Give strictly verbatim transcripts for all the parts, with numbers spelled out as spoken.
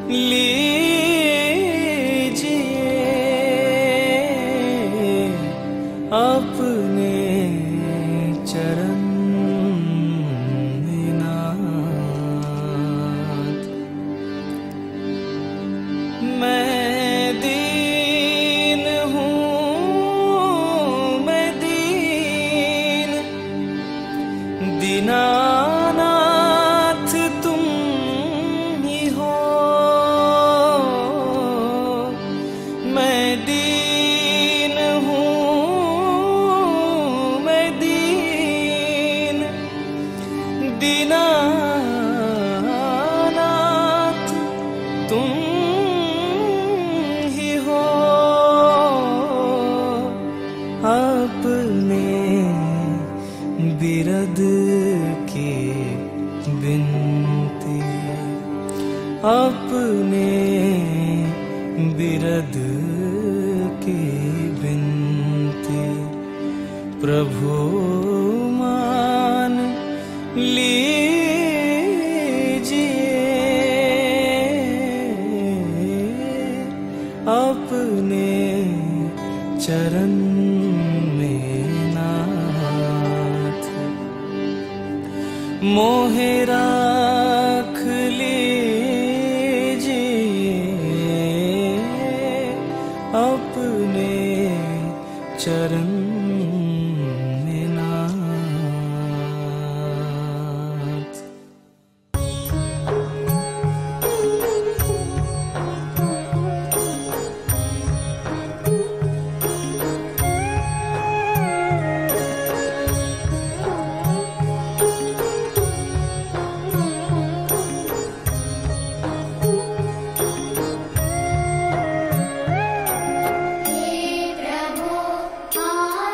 अपने चरण में नाथ। मैं दीन हूँ, मैं दीन, दीनानाथ तुम ही हो। मैं दीन हूँ, दीनानाथ तुम ही हो। अपने बिरद की बिनती, अपने बिरद की बिनती प्रभु मान लीजिए। अपने चरण में नाथ मोहे राख लीजिए। अपने चरण में नाथ। हे प्रभु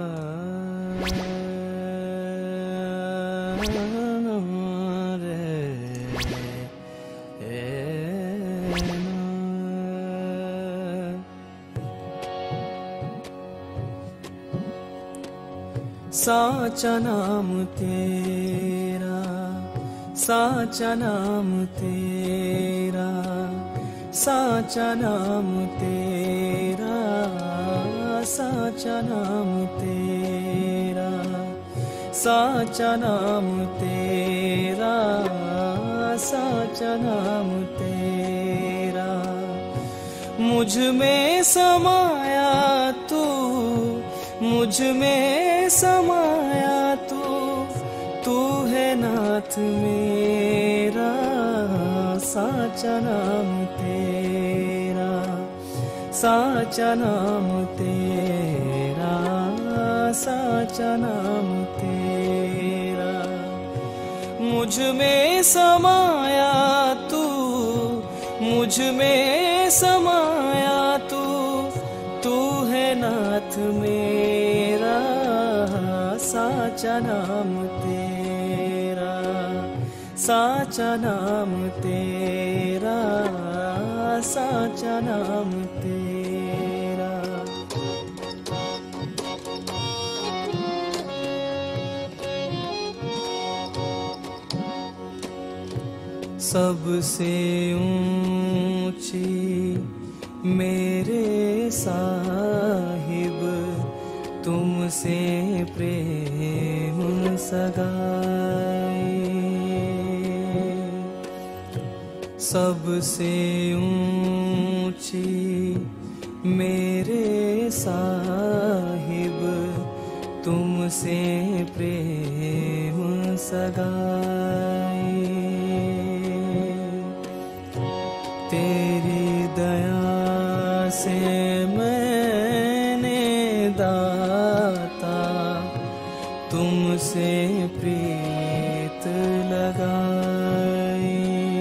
साचा नाम तेरा, साचा नाम तेरा, साचा नाम तेरा, साचा नाम तेरा, साचा नाम तेरा, साचा नाम तेरा। मुझ में समाया तू, मुझ में समाया तू, तू है नाथ मेरा। साचा नाम तेरा, साचा नाम तेरा, साचा नाम तेरा। मुझ में समाया तू, मुझ में समाया तू, तू है नाथ मेरा। साचा नाम तेरा, साचा नाम तेरा, साचा नाम तेरा। सबसे ऊंची मेरे साहिब तुमसे प्रेम सगाए। सबसे ऊंची मेरे साहिब तुमसे प्रेम सगाए। तेरी दया से मैंने दाता तुमसे प्रीत लगाई।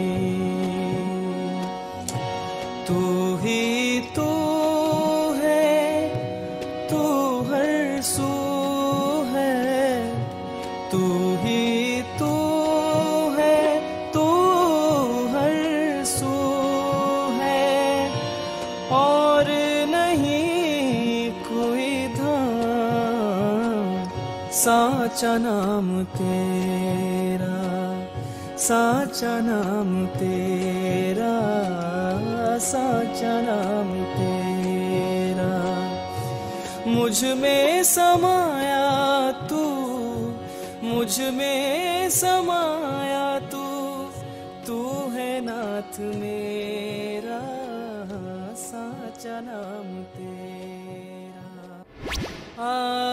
तू ही तू है, तू हर सू है, तू ही तू है, तू हर सू है, और नहीं कोई धाम। साचा नाम तेरा, साचा नाम तेरा, साचा नाम तेरा। मुझ में समाया तू, मुझ में समाया तू, तू है नाथ मेरा। साचा नाम तेरा। आ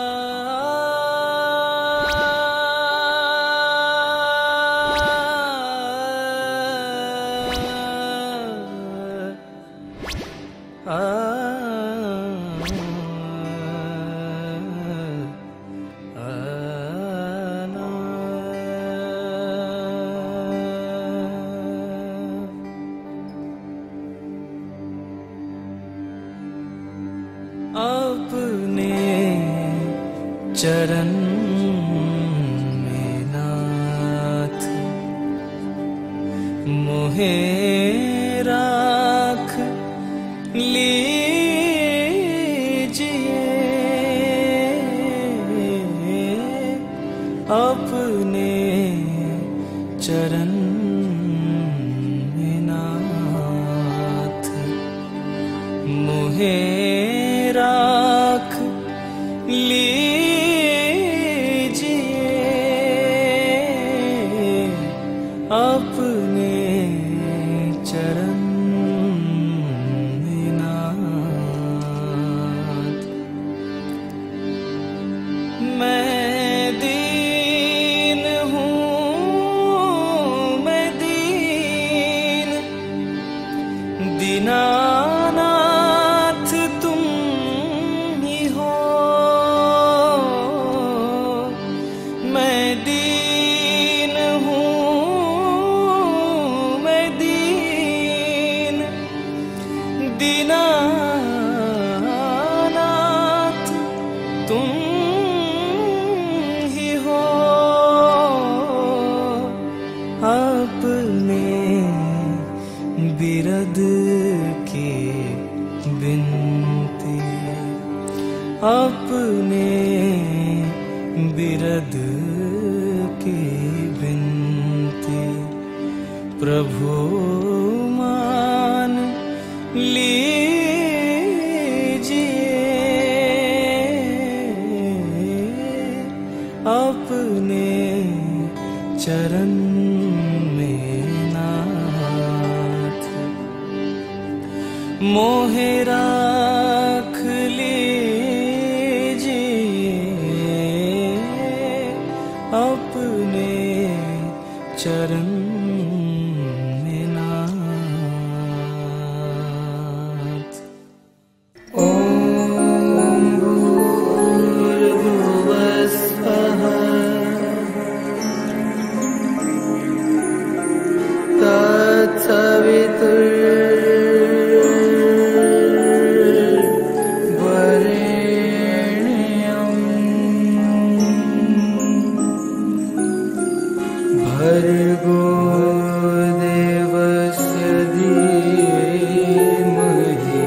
अपने चरण में नाथ मोहे राख लीजिए। अपने चरण में नाथ मोहे राख लीजिए। अपने चरण में नाथ। मैं दीन हूँ, मैं दीन, दीनानाथ तुम ही हो। अपने बिरद की बिनती प्रभु मान लीजिए, अपने चरण में नाथ मोहे राख लीजिए, अपने चरण में नाथ। ओम भूर्भुवस्सुः तत्सवितुर्वरेण्यं भर्गो देवस्य धीमहि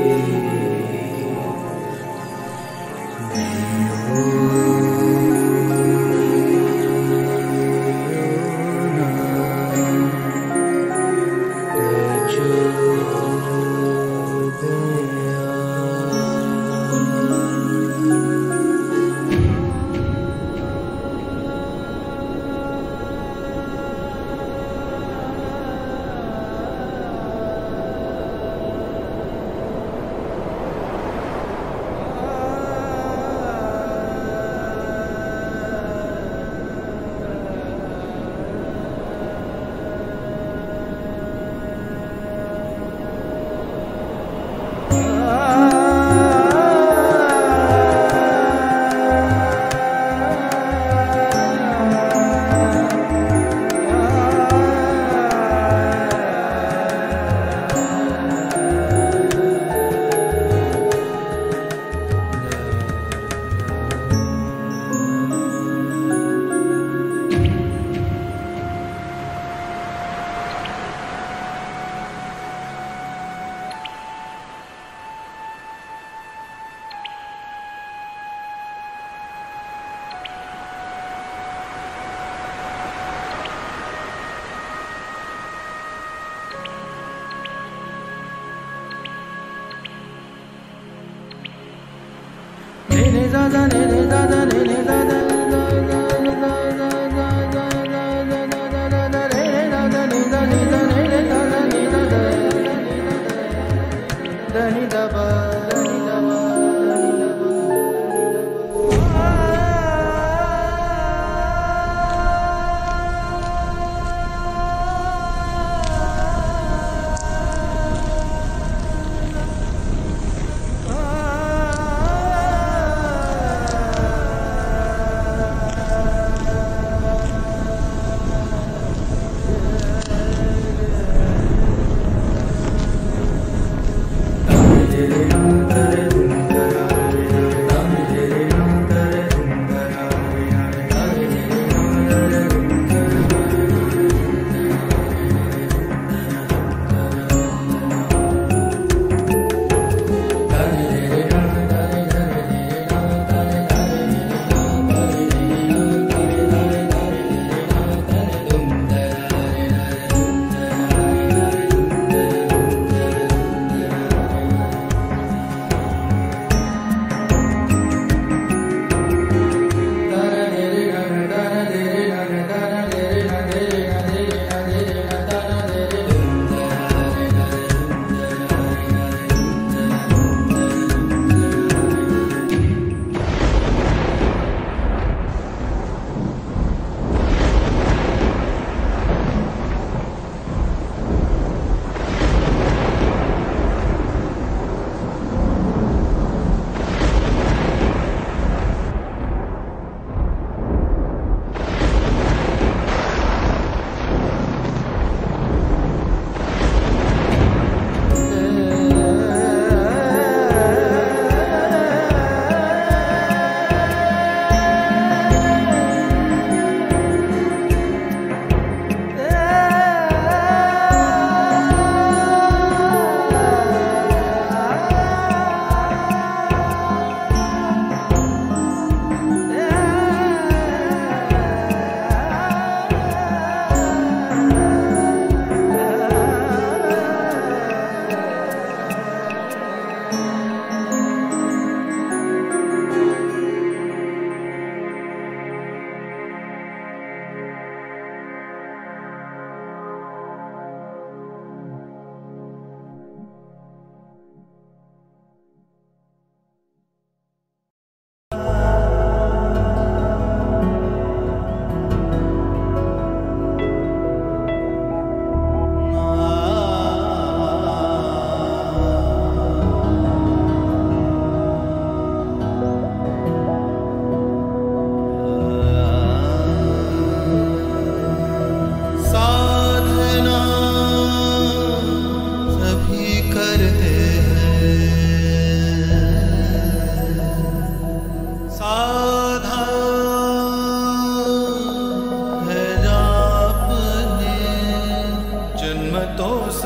धियो न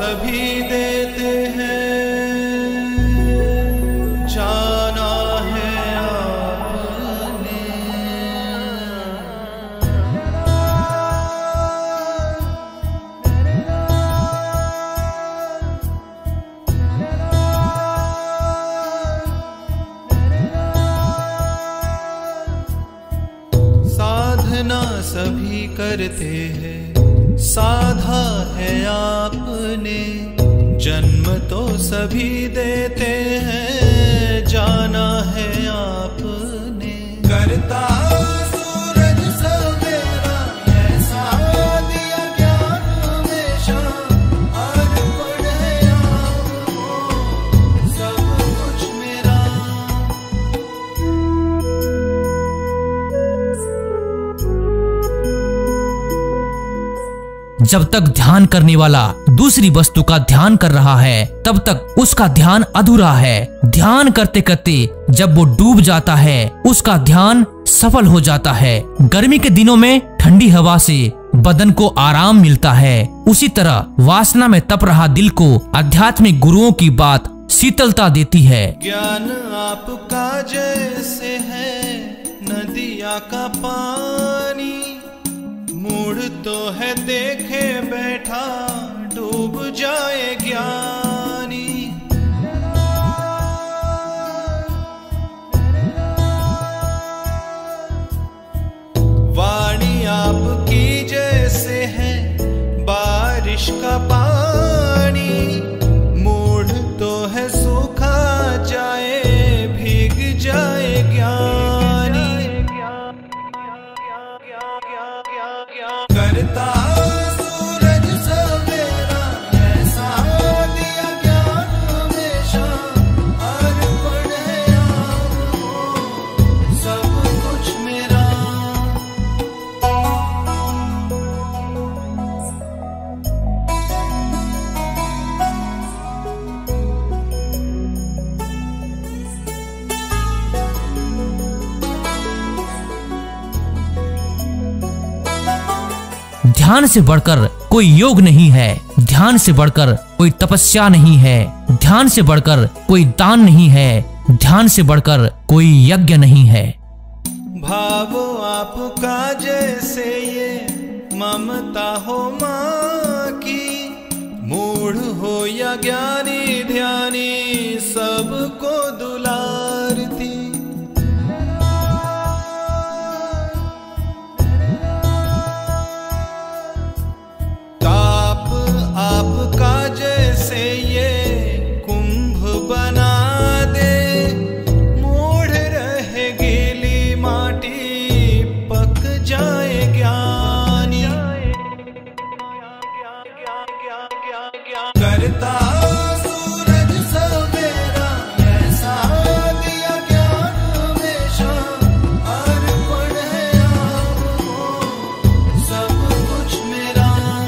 सभी देते हैं, जाना है आपने। साधना सभी करते हैं, साधा है आपने। जन्म तो सभी देते हैं, जाना है आपने। करता सूरज सवेरा ऐसा दिया ज्ञान हमेशा, अर्पण है आपको सब कुछ मेरा। जब तक ध्यान करने वाला दूसरी वस्तु का ध्यान कर रहा है तब तक उसका ध्यान अधूरा है। ध्यान करते करते जब वो डूब जाता है उसका ध्यान सफल हो जाता है। गर्मी के दिनों में ठंडी हवा से बदन को आराम मिलता है, उसी तरह वासना में तप रहा दिल को आध्यात्मिक गुरुओं की बात शीतलता देती है। ज्ञान आपका जैसे है नदिया का पानी, मूड तो है देखे बैठा डूब जाए ज्ञानी। वाणी आपकी जैसे है बारिश का पानी, मूड तो है सूखा जाए भीग जाए ज्ञानी। करता सूरज सवेरा ऐसा दिया ज्ञान हमेशा, अर्पण है आपको सब कुछ मेरा। ध्यान से बढ़कर कोई योग नहीं है, ध्यान से बढ़कर कोई तपस्या नहीं है, ध्यान से बढ़कर कोई दान नहीं है, ध्यान से बढ़कर कोई यज्ञ नहीं है। भाव आपका जैसे ये ममता हो माँ की, मूढ़ हो या ज्ञानी ध्यानी सबको दुलारती। ताप आपका जैसे ये कुंभ बना दे, मूढ़ रहे गीली माटी पक जाए ज्ञानी। करता सूरज सवेरा ऐसा दिया ज्ञान हमेशा, अर्पण है आपको सब कुछ मेरा।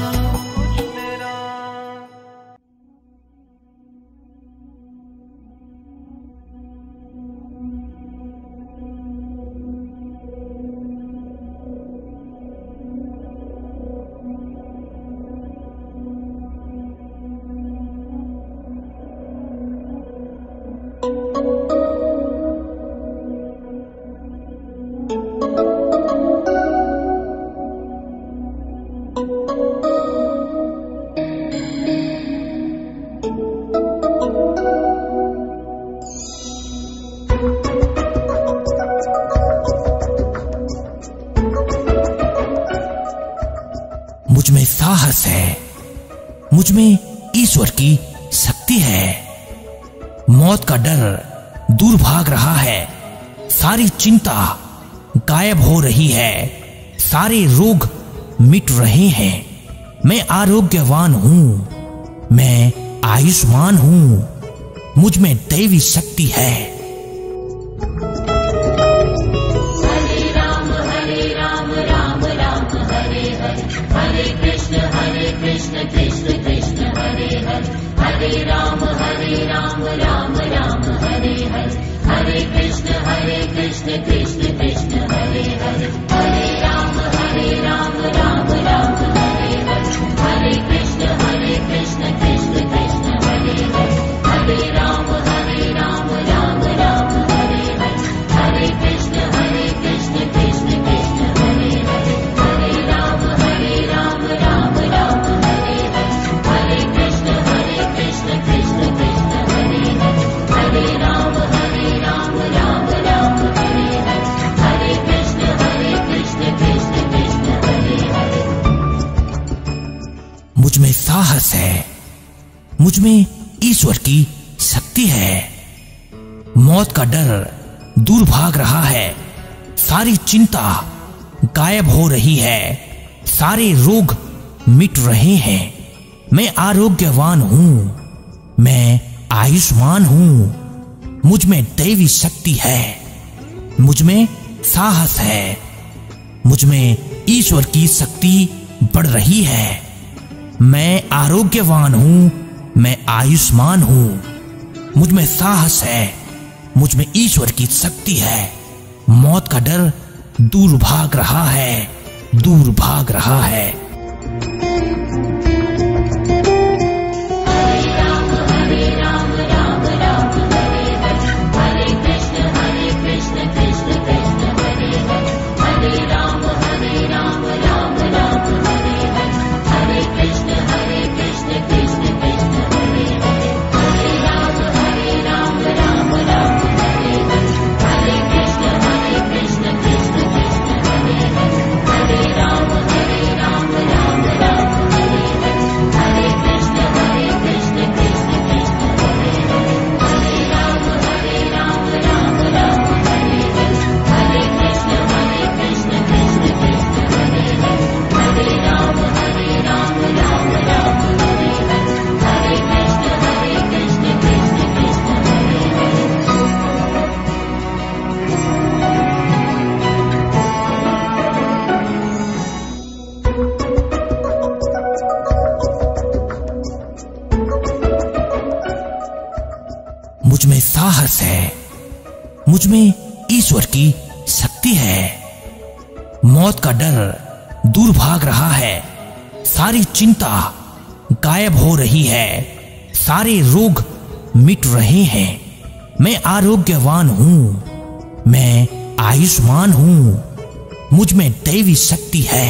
मुझ में साहस है, मुझ में ईश्वर की शक्ति है। मौत का डर दूर भाग रहा है, सारी चिंता गायब हो रही है, सारे रोग मिट रहे हैं। मैं आरोग्यवान हूँ, मैं आयुष्मान हूँ, मुझ में दैवी शक्ति है। हरे राम हरे राम राम राम हरे हरे, हरे कृष्ण हरे कृष्ण कृष्ण कृष्ण हरे हरे, हरे राम हरे राम राम राम हरे हरे, हरे कृष्ण हरे कृष्ण कृष्ण कृष्ण हरे हरे, हरे राम हरे राम राम राम हरे हरे, हरे कृष्ण हरे कृष्ण कृष्ण साहस है, मुझ में ईश्वर की शक्ति है। मौत का डर दूर भाग रहा है, सारी चिंता गायब हो रही है, सारे रोग मिट रहे हैं। मैं आरोग्यवान हूं, मैं आयुष्मान हूं, मुझ में दैवी शक्ति है, मुझ में साहस है, मुझ में ईश्वर की शक्ति बढ़ रही है। मैं आरोग्यवान हूं, मैं आयुष्मान हूं, मुझ में साहस है, मुझ में ईश्वर की शक्ति है। मौत का डर दूर भाग रहा है, दूर भाग रहा है। मुझ में साहस है, मुझ में ईश्वर की शक्ति है। मौत का डर दूर भाग रहा है, सारी चिंता गायब हो रही है, सारे रोग मिट रहे हैं। मैं आरोग्यवान हूं, मैं आयुष्मान हूं, मुझ में दैवी शक्ति है।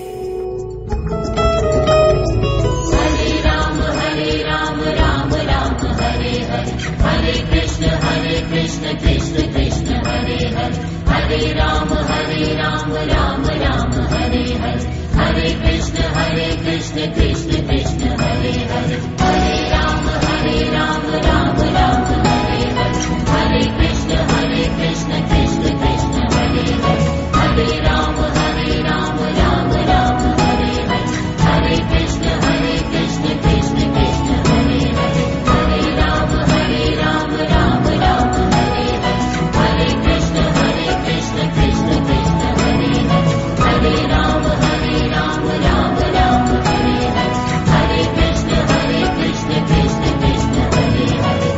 कृष्ण कृष्ण कृष्ण हरे हरे, हरे राम हरे राम राम राम हरे हरे, हरे कृष्ण हरे कृष्ण कृष्ण कृष्ण हरे हरे, हरे राम हरे राम राम राम हरे हरे, हरे कृष्ण हरे कृष्ण कृष्ण कृष्ण हरे हरे, हरे राम हरे राम राम राम हरे हरे, हरे कृष्ण हरे कृष्ण कृष्ण कृष्ण हरे हरे, हरे राम हरे राम राम राम हरे हरे, हरे कृष्ण हरे कृष्ण कृष्ण कृष्ण हरे हरे, हरे राम हरे राम राम राम हरे हरे, हरे कृष्ण हरे कृष्ण कृष्ण कृष्ण हरे हरे।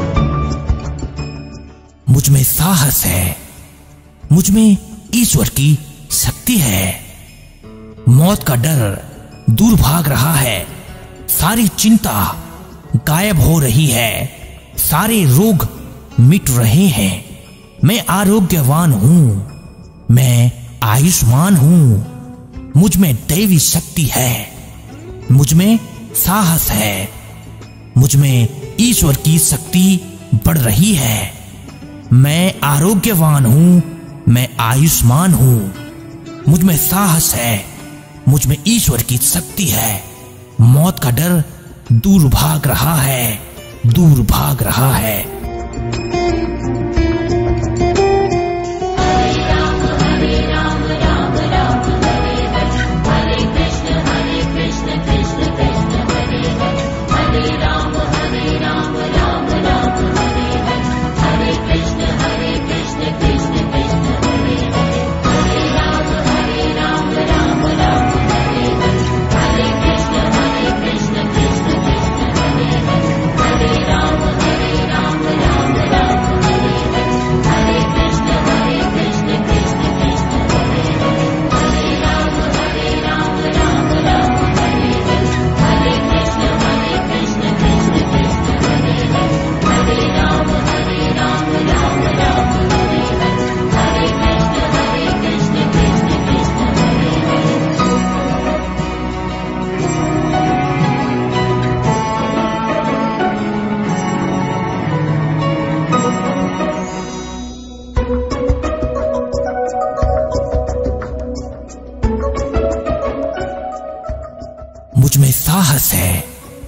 मुझ में साहस है, मुझ में ईश्वर की शक्ति है। मौत का डर दूर भाग रहा है, सारी चिंता गायब हो रही है, सारे रोग मिट रहे हैं। मैं आरोग्यवान हूं, मैं आयुष्मान हूं, मुझ में दैवी शक्ति है, मुझ में साहस है, मुझ में ईश्वर की शक्ति बढ़ रही है। मैं आरोग्यवान हूं, मैं आयुष्मान हूं, मुझ में साहस है, मुझ में ईश्वर की शक्ति है। मौत का डर दूर भाग रहा है, दूर भाग रहा है। मुझ में साहस है,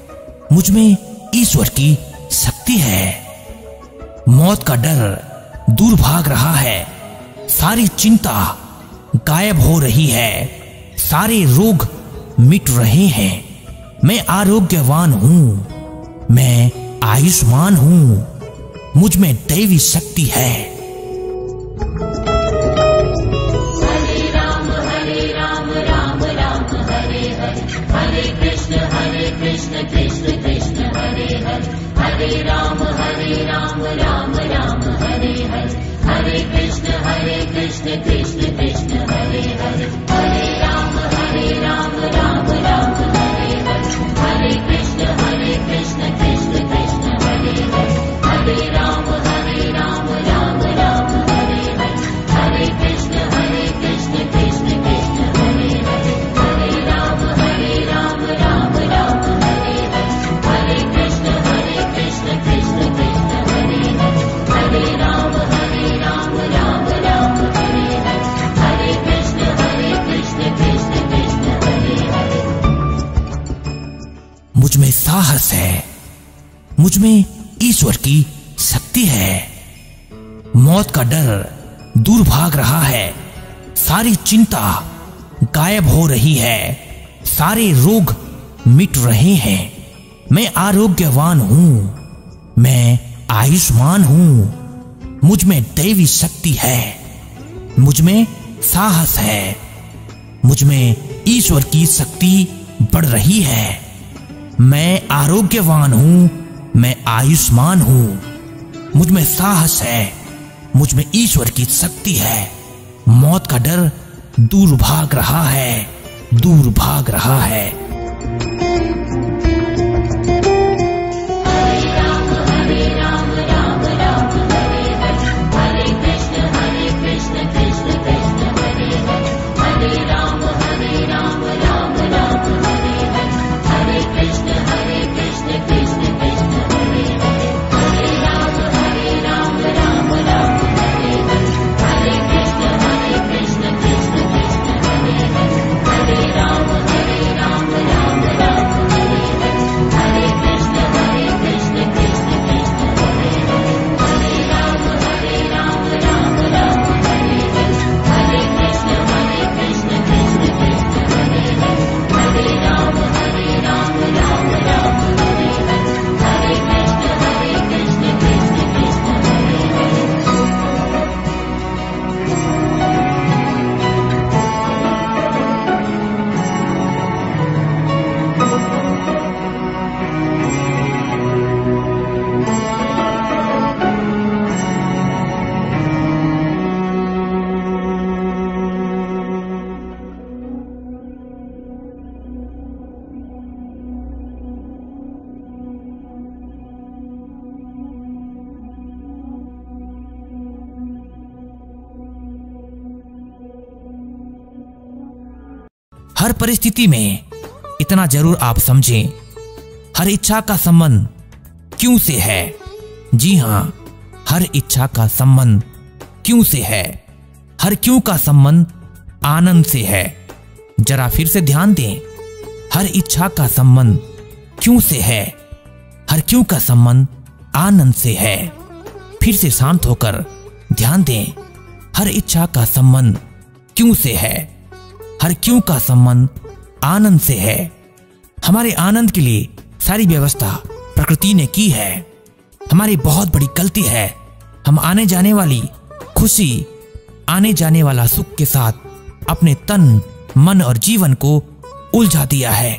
मुझ में ईश्वर की शक्ति है। मौत का डर दूर भाग रहा है, सारी चिंता गायब हो रही है, सारे रोग मिट रहे हैं। मैं आरोग्यवान हूँ, मैं आयुष्मान हूँ, मुझ में दैवी शक्ति है। हरे राम हरे राम राम राम हरे हरे, हरे कृष्ण हरे कृष्ण कृष्ण कृष्ण हरे हरे, हरे राम हरे राम राम राम हरे हरे, हरे कृष्ण हरे कृष्ण कृष्ण कृष्ण हरे हरे, हरे राम हरे राम राम राम हरे हरे, हरे कृष्ण हरे कृष्ण कृष्ण कृष्ण हरे हरे, हरे राम हरे राम राम राम हरे हरे, हरे कृष्ण हरे कृष्ण कृष्ण कृष्ण हरे हरे, हरे राम हरे राम राम राम हरे हरे, हरे कृष्ण हरे कृष्ण कृष्ण कृष्ण हरे हरे, हरे राम हरे राम राम राम हरे हरे, हरे कृष्ण हरे कृष्ण कृष्ण कृष्ण हरे हरे। मुझ में साहस है, मुझ में ईश्वर की शक्ति है। मौत का डर दूर भाग रहा है, सारी चिंता गायब हो रही है, सारे रोग मिट रहे हैं। मैं आरोग्यवान हूँ, मैं आयुष्मान हूँ, मुझ में दैवी शक्ति है। मुझ में साहस है, मुझ में ईश्वर की शक्ति बढ़ रही है। मैं आरोग्यवान हूँ, मैं आयुष्मान हूँ, मुझ में साहस है, मुझ में ईश्वर की शक्ति है। मौत का डर दूर भाग रहा है, दूर भाग रहा है। हरे राम हरे राम राम राम हरे हरे, हरे कृष्ण हरे कृष्ण कृष्ण कृष्ण हरे हरे, हरे राम हरे राम राम राम हरे हरे, हरे कृष्ण हरे कृष्ण कृष्ण कृष्ण हरे हरे, हरे राम हरे राम राम राम हरे हरे, हरे कृष्ण हरे कृष्ण कृष्ण कृष्ण हरे हरे, हरे राम हरे राम राम राम हरे हरे, हरे कृष्ण हरे कृष्ण कृष्ण कृष्ण हरे हरे, हरे राम हरे राम राम राम हरे हरे, हरे कृष्ण हरे कृष्ण कृष्ण कृष्ण हरे हरे, हरे राम हरे राम राम राम हरे हरे, हरे कृष्ण हरे कृष्ण कृष्ण कृष्ण हरे हरे। हर परिस्थिति में इतना जरूर आप समझें, हर इच्छा का संबंध क्यों से है। जी हां, हर इच्छा का संबंध क्यों से है। हर क्यों का संबंध आनंद से है। जरा फिर से ध्यान दें, हर इच्छा का संबंध क्यों से है। हर क्यों का संबंध आनंद से है। फिर से शांत होकर ध्यान दें, हर इच्छा का संबंध क्यों से है। हर क्यों का संबंध आनंद से है। हमारे आनंद के लिए सारी व्यवस्था प्रकृति ने की है। हमारी बहुत बड़ी गलती है, हम आने जाने वाली खुशी, आने जाने वाला सुख के साथ अपने तन, मन और जीवन को उलझा दिया है।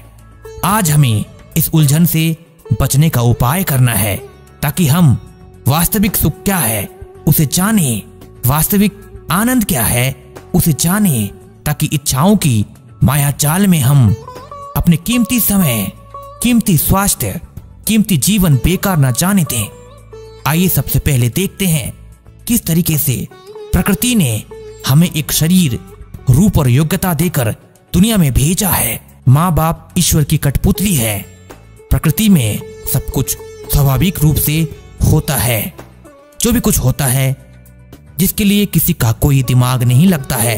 आज हमें इस उलझन से बचने का उपाय करना है, ताकि हम वास्तविक सुख क्या है उसे जाने, वास्तविक आनंद क्या है उसे जाने, ताकि इच्छाओं की माया जाल में हम अपने कीमती समय, कीमती स्वास्थ्य, कीमती जीवन बेकार न जाने दें। आइए सबसे पहले देखते हैं किस तरीके से प्रकृति ने हमें एक शरीर, रूप और योग्यता देकर दुनिया में भेजा है। माँ बाप ईश्वर की कठपुतली है। प्रकृति में सब कुछ स्वाभाविक रूप से होता है। जो भी कुछ होता है, जिसके लिए किसी का कोई दिमाग नहीं लगता है।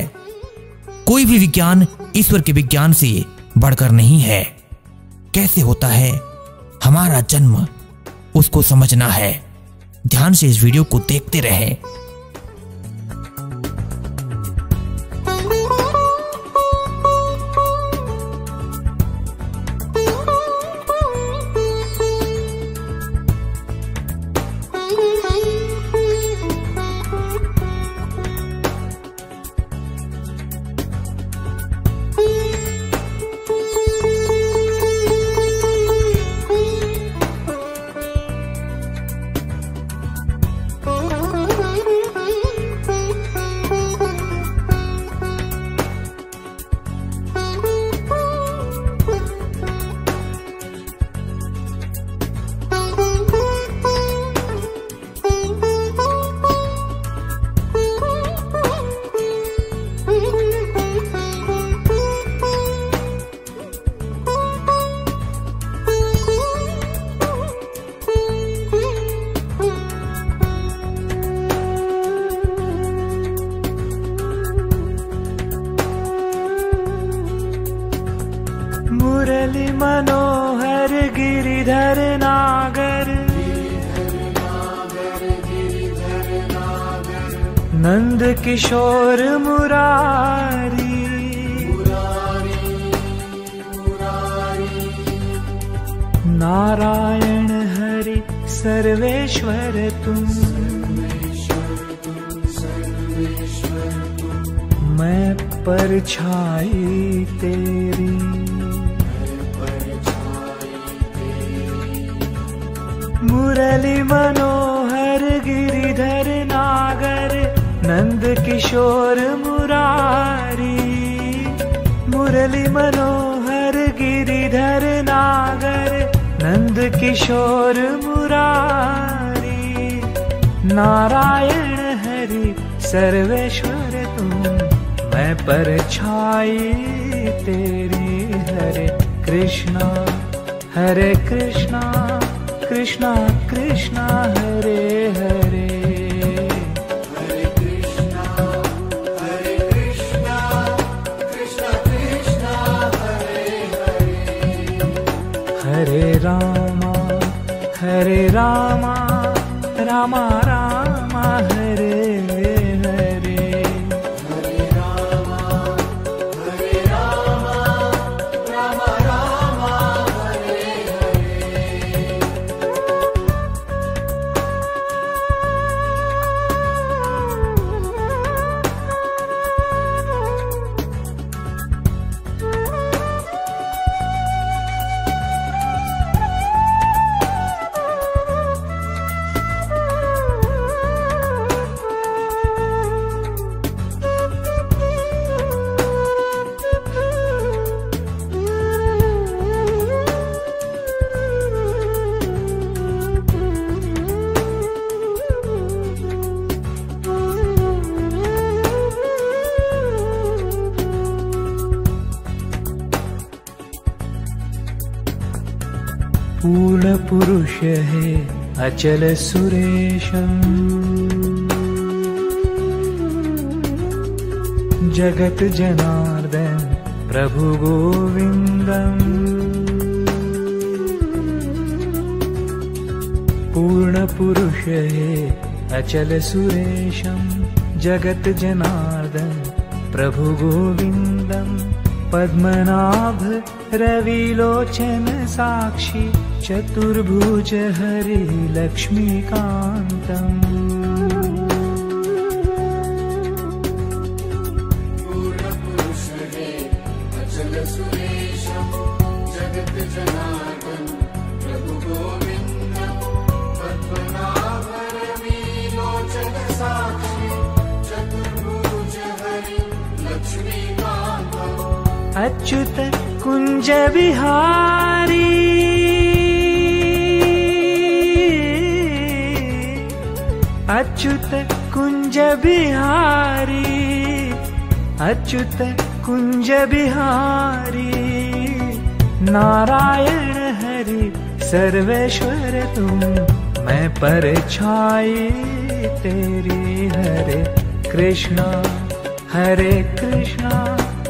कोई भी विज्ञान ईश्वर के विज्ञान से बढ़कर नहीं है। कैसे होता है? हमारा जन्म उसको समझना है। ध्यान से इस वीडियो को देखते रहें। मुरली मनोहर गिरिधर नागर, नंद किशोर मुरारी, नारायण हरि सर्वेश्वर तुम, मैं परछाई तेरी, मुरली मनोहर गिरिधर नागर, नंद किशोर मुरारी, मुरली मनोहर गिरिधर नागर, नंद किशोर मुरारी, नारायण हरि सर्वेश्वर तुम, मैं परछाई तेरी। हरे कृष्णा हरे कृष्णा कृष्णा कृष्णा हरे हरे, हरे कृष्णा हरे कृष्णा कृष्णा कृष्णा हरे हरे, हरे रामा हरे रामा रामा रामा हरे हरे, हरे रामा हरे रामा रामा रामा हरे हरे। पूर्ण पुरुष है अचल सुरेशम, जगत जनार्दन प्रभु गोविंदम, पूर्ण पुरुष है अचल सुरेशम, जगत जनार्दन प्रभु गोविंदम, पद्मनाभ रविलोचन साक्षी, चतुर्भुज हरि लक्ष्मीकान्तम्, पूर्णपुरुष है अचल सुरेशम, जगत जनार्दन प्रभु गोविंदम, पद्मनाभ रविलोचन साक्षी, चतुर्भुज हरि लक्ष्मीकान्तम्, अच्युत कुंज बिहारी, अच्युत कुंज बिहारी, अच्युत कुंज बिहारी, नारायण हरि सर्वेश्वर तुम, मैं परछाई तेरी। हरे कृष्णा हरे कृष्णा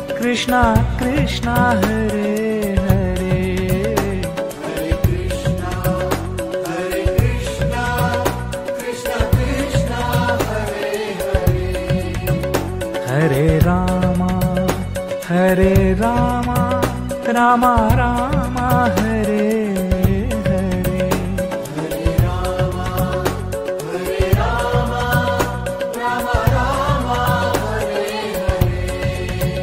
कृष्णा कृष्णा हरे हरे, हरे कृष्णा हरे रामा रामा रामा हरे हरे। हरे रामा हरे रामा रामा रामा हरे हरे।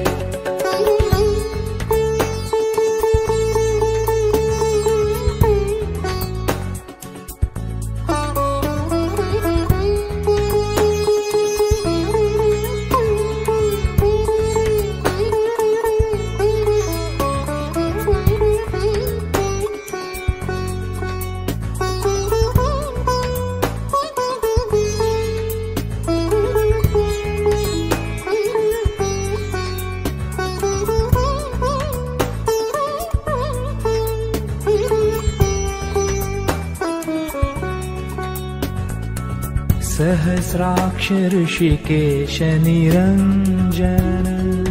सहस्राक्ष ऋषिकेश निरञ्जन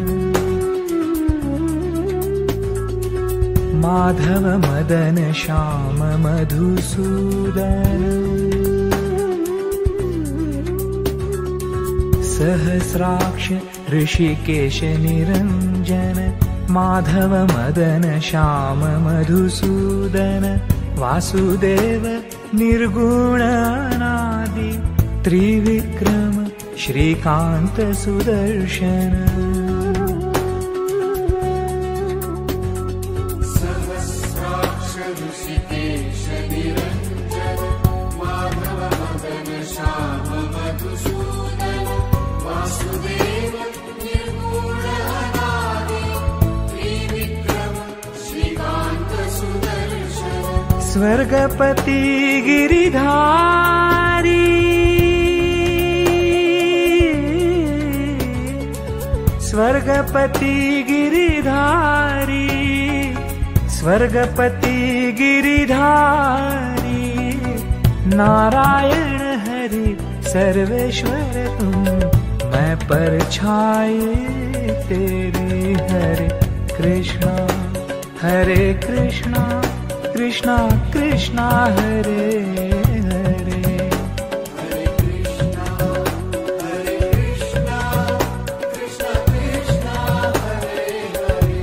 माधव मदन श्याम मधुसूदन। सहस्राक्ष ऋषिकेश निरञ्जन माधव मदन श्याम मधुसूदन। वासुदेव निर्गुण अनादि त्रिविक्रम श्रीकांत सुदर्शन। सहस्राक्ष ऋषिकेश निरञ्जन माधव मदन श्याम मधुसूदन। वासुदेव निर्गुण अनादि त्रिविक्रम श्रीकांत सुदर्शन। स्वर्गपति गिरिधारी स्वर्गपति गिरिधारी स्वर्गपति गिरिधारी। नारायण हरि सर्वेश्वर तुम मैं परछाई तेरी। हरे कृष्णा हरे कृष्णा कृष्णा कृष्णा हरे हरे। हरे कृष्णा हरे कृष्णा कृष्णा कृष्णा हरे हरे।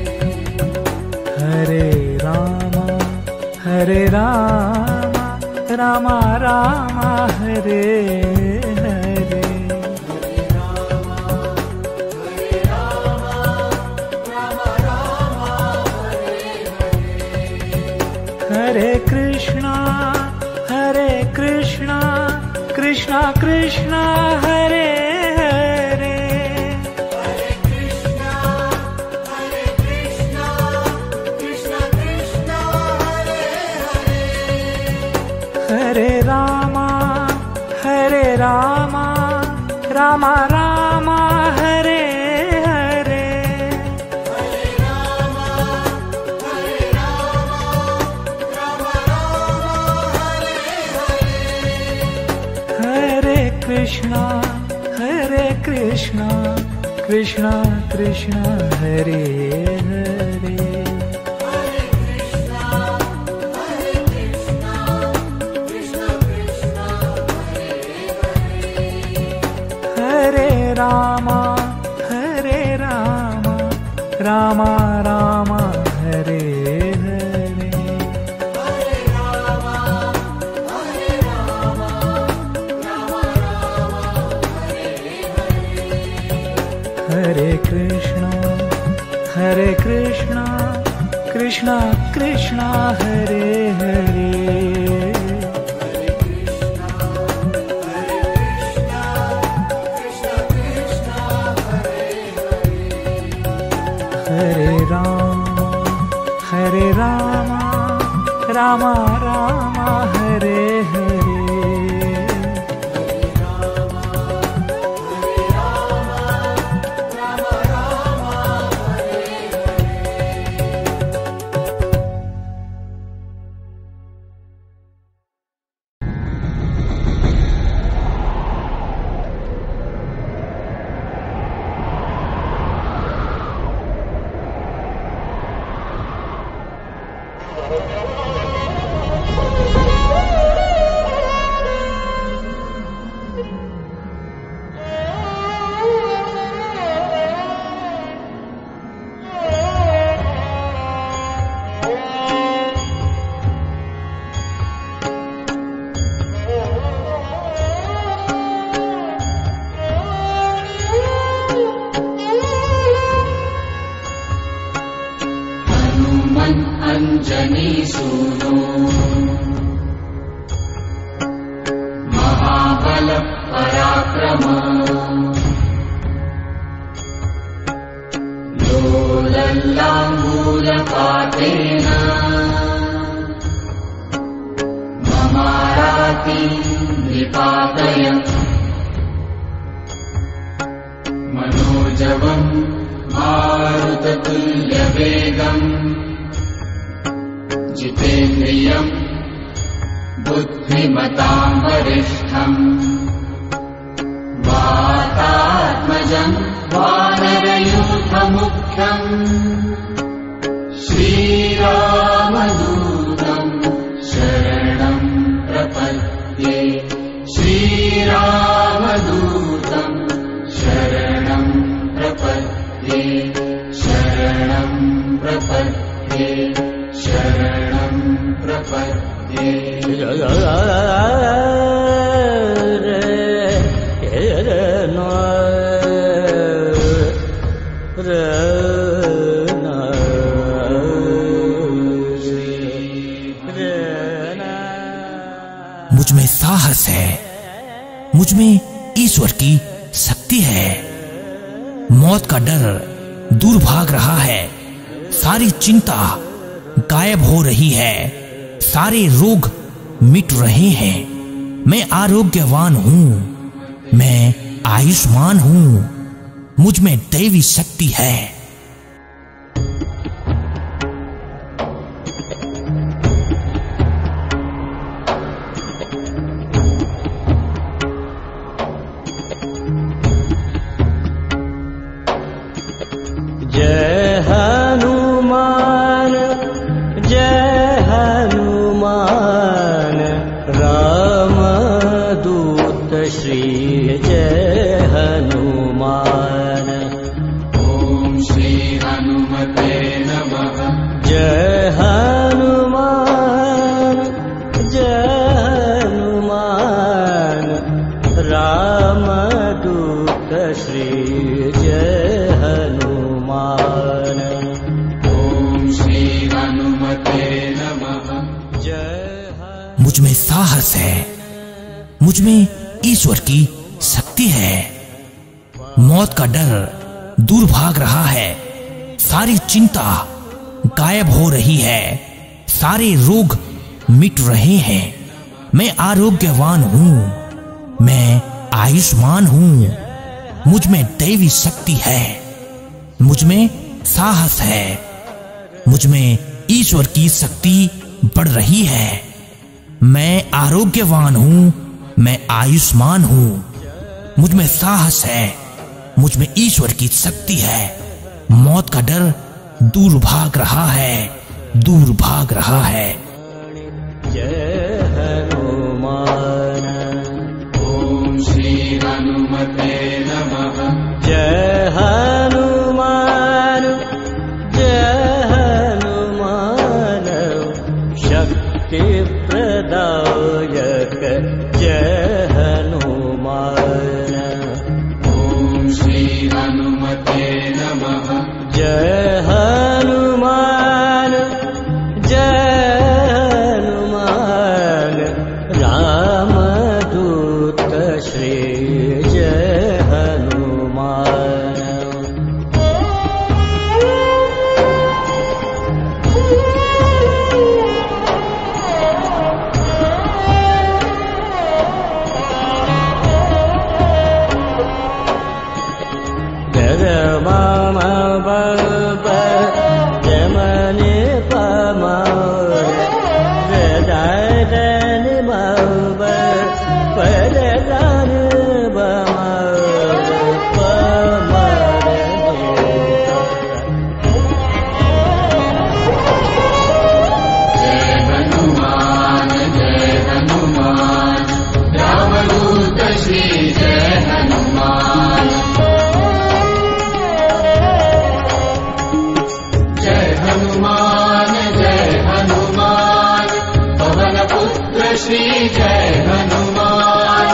हरे रामा हरे रामा रामा रामा हरे हरे। हरे रामा हरे रामा रामा रामा हरे हरे। हरे कृष्णा हरे कृष्णा कृष्णा कृष्णा हरे हरे। हरे कृष्णा हरे कृष्णा कृष्णा कृष्णा हरे हरे। हरे रामा हरे रामा रामा रामा हरे हरे। हरे रामा हरे रामा रामा रामा हरे हरे। हरे कृष्णा हरे कृष्णा कृष्णा कृष्णा हरे हरे। हरे कृष्णा हरे कृष्णा कृष्णा कृष्णा हरे हरे। हरे रामा हरे रामा रामा रामा हरे हरे। हरे रामा हरे रामा रामा रामा हरे हरे। हरे कृष्णा हरे कृष्णा कृष्णा कृष्णा हरे हरे। हरे कृष्णा हरे कृष्णा कृष्णा कृष्णा हरे हरे। हरे रामा हरे रामा रामा रामा हरे हरे। हरे रामा हरे रामा रामा रामा हरे अञ्जनी सूनो महाबल पराक्रम लोलल्लाङ्गूलपातेन ममाराति निपातय मनोजवम् मारुततुल्यवेगम् जितेन्द्रियम् बुद्धिमताम् वरिष्ठम् वातात्मजम् वानरयूथमुख्यम् श्रीरामदूतम् शरणम् प्रपद्ये श्रीरामदूतम् शरणम् प्रपद्ये शरणम् प्रपद्ये शरणम् प्रपद्ये मुझ में साहस है, मुझ में ईश्वर की शक्ति है। मौत का डर दूर भाग रहा है, सारी चिंता गायब हो रही है, सारे रोग मिट रहे हैं। मैं आरोग्यवान हूँ, मैं आयुष्मान हूँ, मुझ में दैवी शक्ति है। जय हनुमान जय हनुमान राम दूत श्री जय हनुमान। ॐ श्री हनुमते नमः। जय हनुमान जय हनुमान राम दूत श्री जय हनुमान। ॐ श्री हनुमते नमः। मुझ में साहस है, मुझ में ईश्वर की शक्ति है। मौत का डर दूर भाग रहा है, सारी चिंता गायब हो रही है, सारे रोग मिट रहे हैं। मैं आरोग्यवान हूँ, मैं आयुष्मान हूँ, मुझ में दैवी शक्ति है। मुझ में साहस है, मुझ में ईश्वर की शक्ति बढ़ रही है। मैं आरोग्यवान हूँ, मैं आयुष्मान हूँ, मुझ में साहस है, मुझ में ईश्वर की शक्ति है। मौत का डर दूर भाग रहा है, दूर भाग रहा है। जय हनुमान। ॐ श्री हनुमते नमः। जय हनुमान जय हनुमान शक्ति प्रदायक जय हनुमान। ॐ श्री हनुमते नमः। जय हनुमान जय हनुमान रामदूत श्री जय हनुमान। गरमाम बब जमने पमार हृदय मब परदान बमार पमार। जय हनुमान जय हनुमान रामदूत श्री जय हनुमान। जय हनुमान जय हनुमान पवन पुत्र श्री जय हनुमान।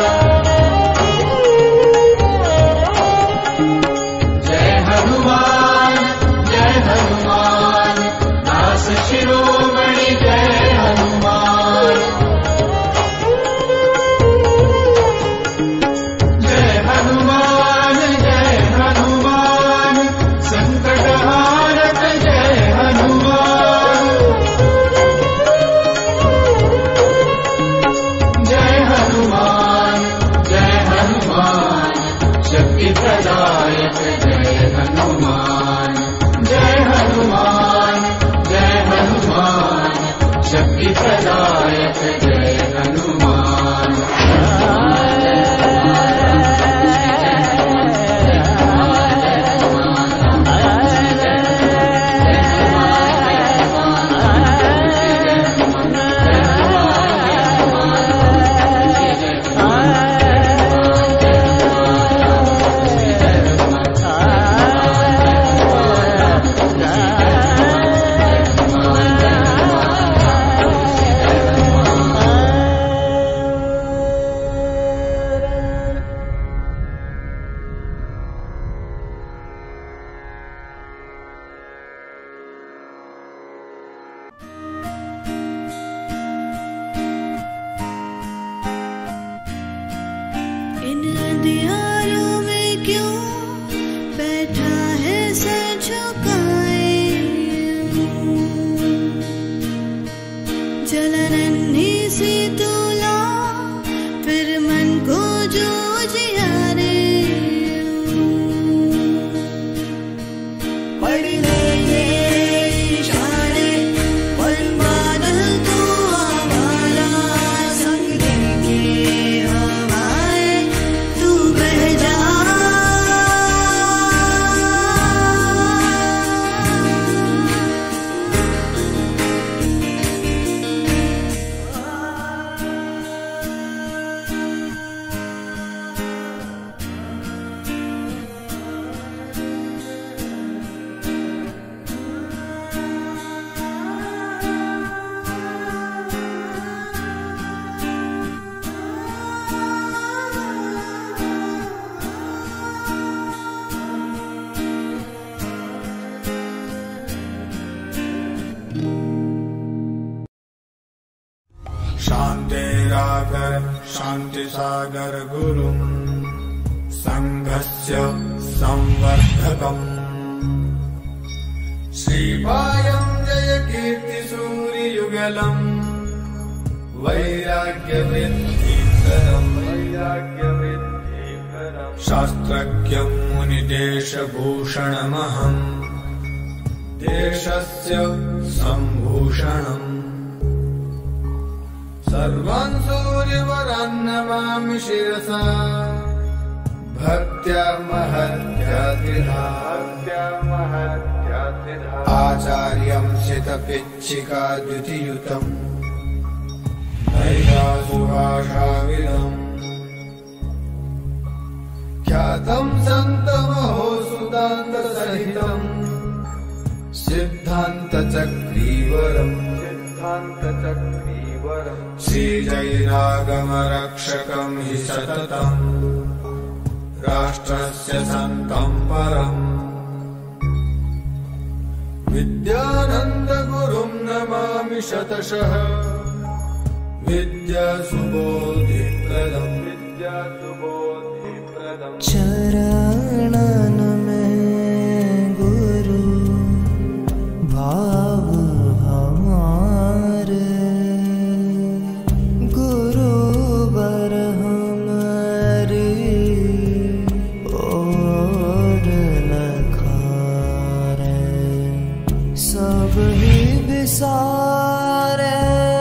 जय हनुमान जय हनुमान दास शिरो विकलायक जय हनुमान। इन अंधियारों में क्यों बैठा है सर झुकाए, जला नन्ही सी तुला फिर मन को जो जियारे, पढ़ ले ये इशारे पल बादल तो हमारा संग देके हवाए तू बह जा। शान्तिरागर शान्तिसागर गुरुं संघस्य संवर्धकम् श्रीपायं जय कीर्तिसूरियुगलम् वैराग्यवृद्धिकरम् वैराग्यवृद्धिकरम् शास्त्रज्ञं मुनिदेशभूषणमहम् देशस्य सम्भूषणम् सर्वान् सूर्यवरान् नमामि शिरसा भक्त्या महत्यातिधा आचार्यं शितपिच्छिका द्युतियुतम् नैकासुभाषाविदम् ख्यातं सन्तमहोसुदान्तसहितम् सिद्धान्तचक्रीवरम् सिद्धान्तचक्रीवरम् श्रीजैनागमरक्षकं हि सततम् राष्ट्रस्य सन्तं परम् विद्यानन्दगुरुं नमामि शतशः विद्यासुबोधिप्रदम् विद्यासुबोधिप्रदम् चरणन में गुरु भाव हमारे, गुरु बर हमारी और न खारे, सब ही बिसारे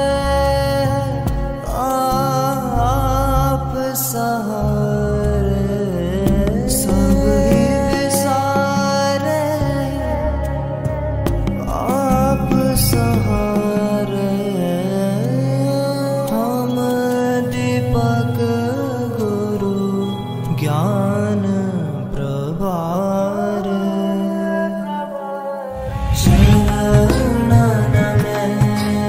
आप सहारे, सब ही बिसारे आप सहारे, हम दीपक गुरु ज्ञान प्रभारे। शरणन में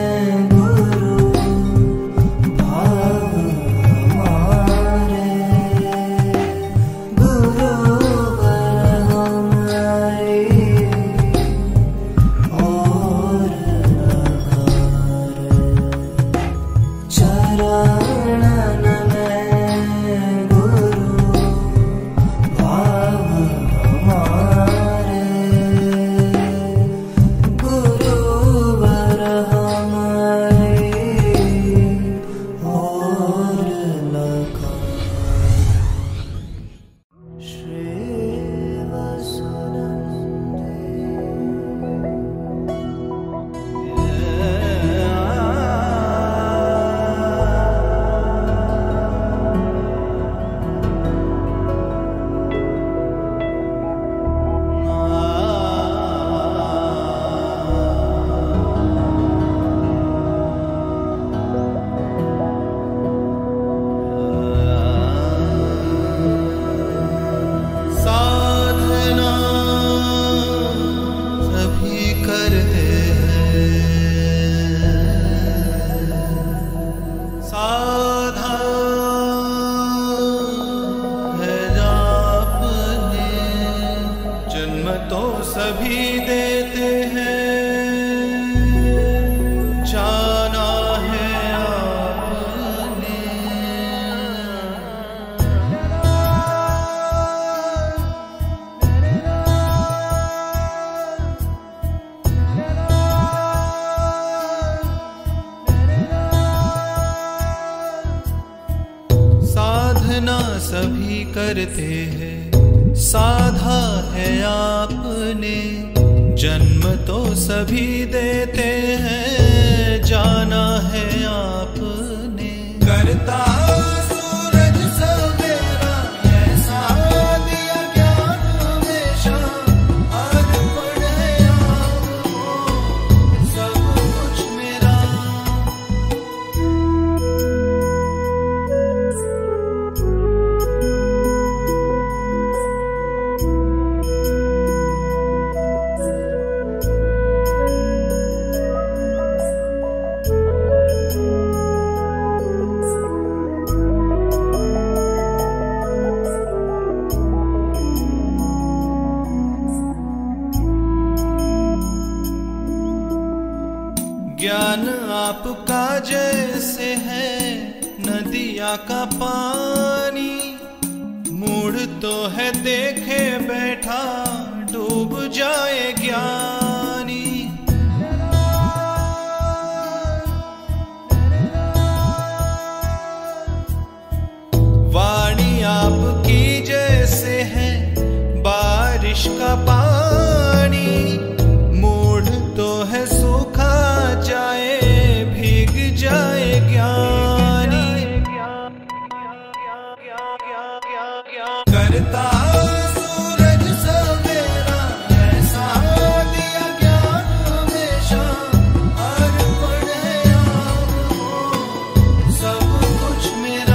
देते हैं, जाना है आपने। साधना सभी करते हैं, साधा है आपने। जन्म तो सभी देते हैं, जाना है आपने। करता सूरज सवेरा, ऐसा दिया ज्ञान हमेशा। अर्पण है आपको सब कुछ मेरा। ज्ञान आपका जैसे है नदिया का पानी। मूड तो है देखे बैठा, डूब जाए ज्ञानी। वाणी आपकी जैसे है बारिश का पानी। मूड तो है सूखा जाए, भीग जाए ज्ञानी। करता सूरज सवेरा, ऐसा दिया ज्ञान हमेशा। अर्पण है आपको सब कुछ मेरा।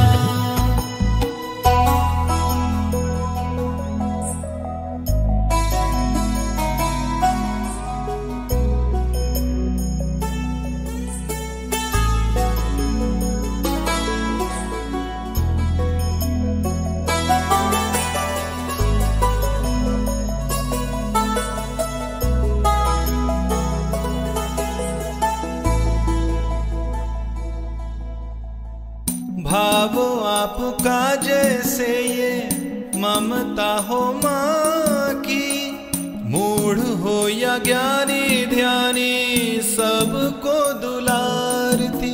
भाव आपका जैसे ये ममता हो माँ की। मूढ़ हो या ज्ञानी ध्यानी, सबको दुलारती।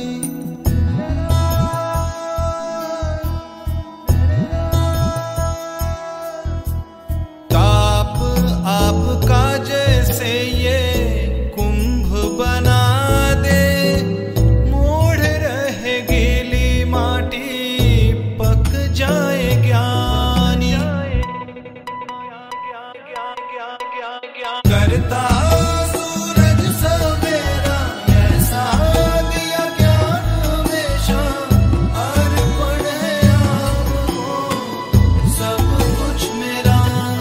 ताप आपका जैसे ये कुंभ बना दे। मूढ़ रहे गीली माटी, पक जाए ज्ञानी। करता सूरज सवेरा, ऐसा दिया ज्ञान हमेशा। अर्पण है आपको सब कुछ मेरा।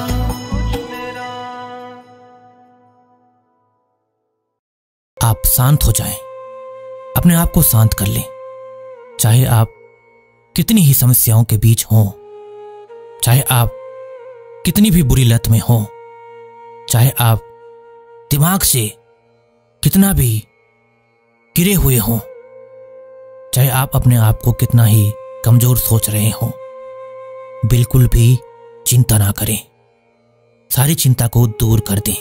आप शांत हो जाएं, अपने आप को शांत कर लें। चाहे आप कितनी ही समस्याओं के बीच हों, चाहे आप कितनी भी बुरी लत में हों, चाहे आप दिमाग से कितना भी गिरे हुए हों, चाहे आप अपने आप को कितना ही कमजोर सोच रहे हों, बिल्कुल भी चिंता ना करें। सारी चिंता को दूर कर दें।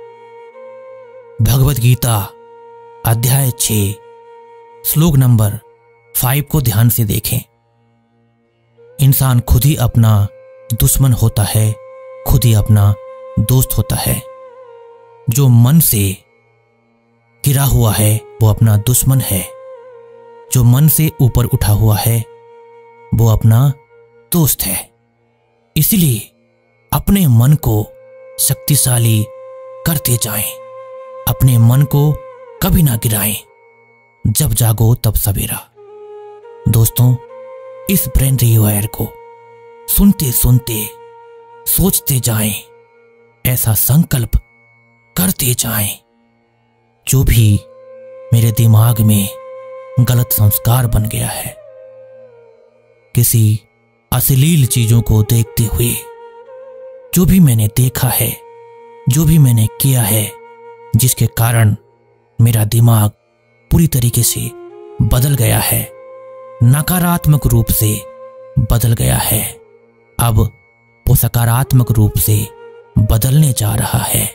भगवत गीता अध्याय छह श्लोक नंबर फाइव को ध्यान से देखें। इंसान खुद ही अपना दुश्मन होता है, खुद ही अपना दोस्त होता है। जो मन से गिरा हुआ है वो अपना दुश्मन है, जो मन से ऊपर उठा हुआ है वो अपना दोस्त है। इसलिए अपने मन को शक्तिशाली करते जाएं, अपने मन को कभी ना गिराएं। जब जागो तब सवेरा। दोस्तों, इस ब्रेन रिवायर को सुनते सुनते सोचते जाएं, ऐसा संकल्प करते जाएं, जो भी मेरे दिमाग में गलत संस्कार बन गया है, किसी अश्लील चीजों को देखते हुए, जो भी मैंने देखा है, जो भी मैंने किया है, जिसके कारण मेरा दिमाग पूरी तरीके से बदल गया है, नकारात्मक रूप से बदल गया है। अब वो सकारात्मक रूप से बदलने जा रहा है।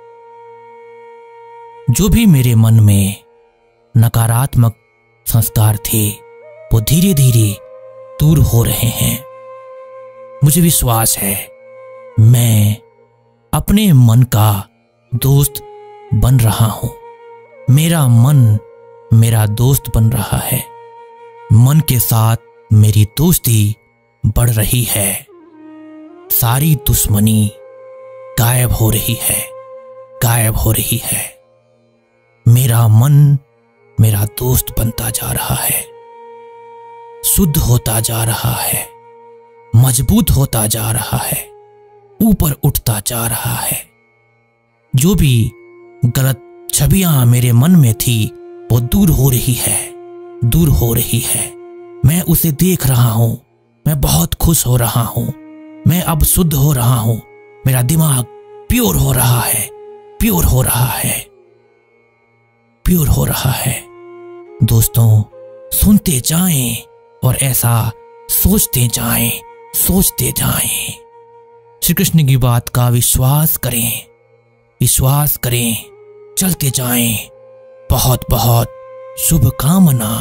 जो भी मेरे मन में नकारात्मक संस्कार थे वो धीरे धीरे दूर हो रहे हैं। मुझे विश्वास है मैं अपने मन का दोस्त बन रहा हूं। मेरा मन मेरा दोस्त बन रहा है। मन के साथ मेरी दोस्ती बढ़ रही है। सारी दुश्मनी गायब हो रही है, गायब हो रही है। मेरा मन मेरा दोस्त बनता जा रहा है, शुद्ध होता जा रहा है, मजबूत होता जा रहा है, ऊपर उठता जा रहा है। जो भी गलत छवियां मेरे मन में थी वो दूर हो रही है, दूर हो रही है। मैं उसे देख रहा हूं, मैं बहुत खुश हो रहा हूं। मैं अब शुद्ध हो रहा हूं। मेरा दिमाग प्योर हो रहा है, प्योर हो रहा है, प्योर हो रहा है। दोस्तों, सुनते जाएं और ऐसा सोचते जाएं, सोचते जाएं। श्री कृष्ण की बात का विश्वास करें, विश्वास करें, चलते जाएं। बहुत बहुत शुभकामना।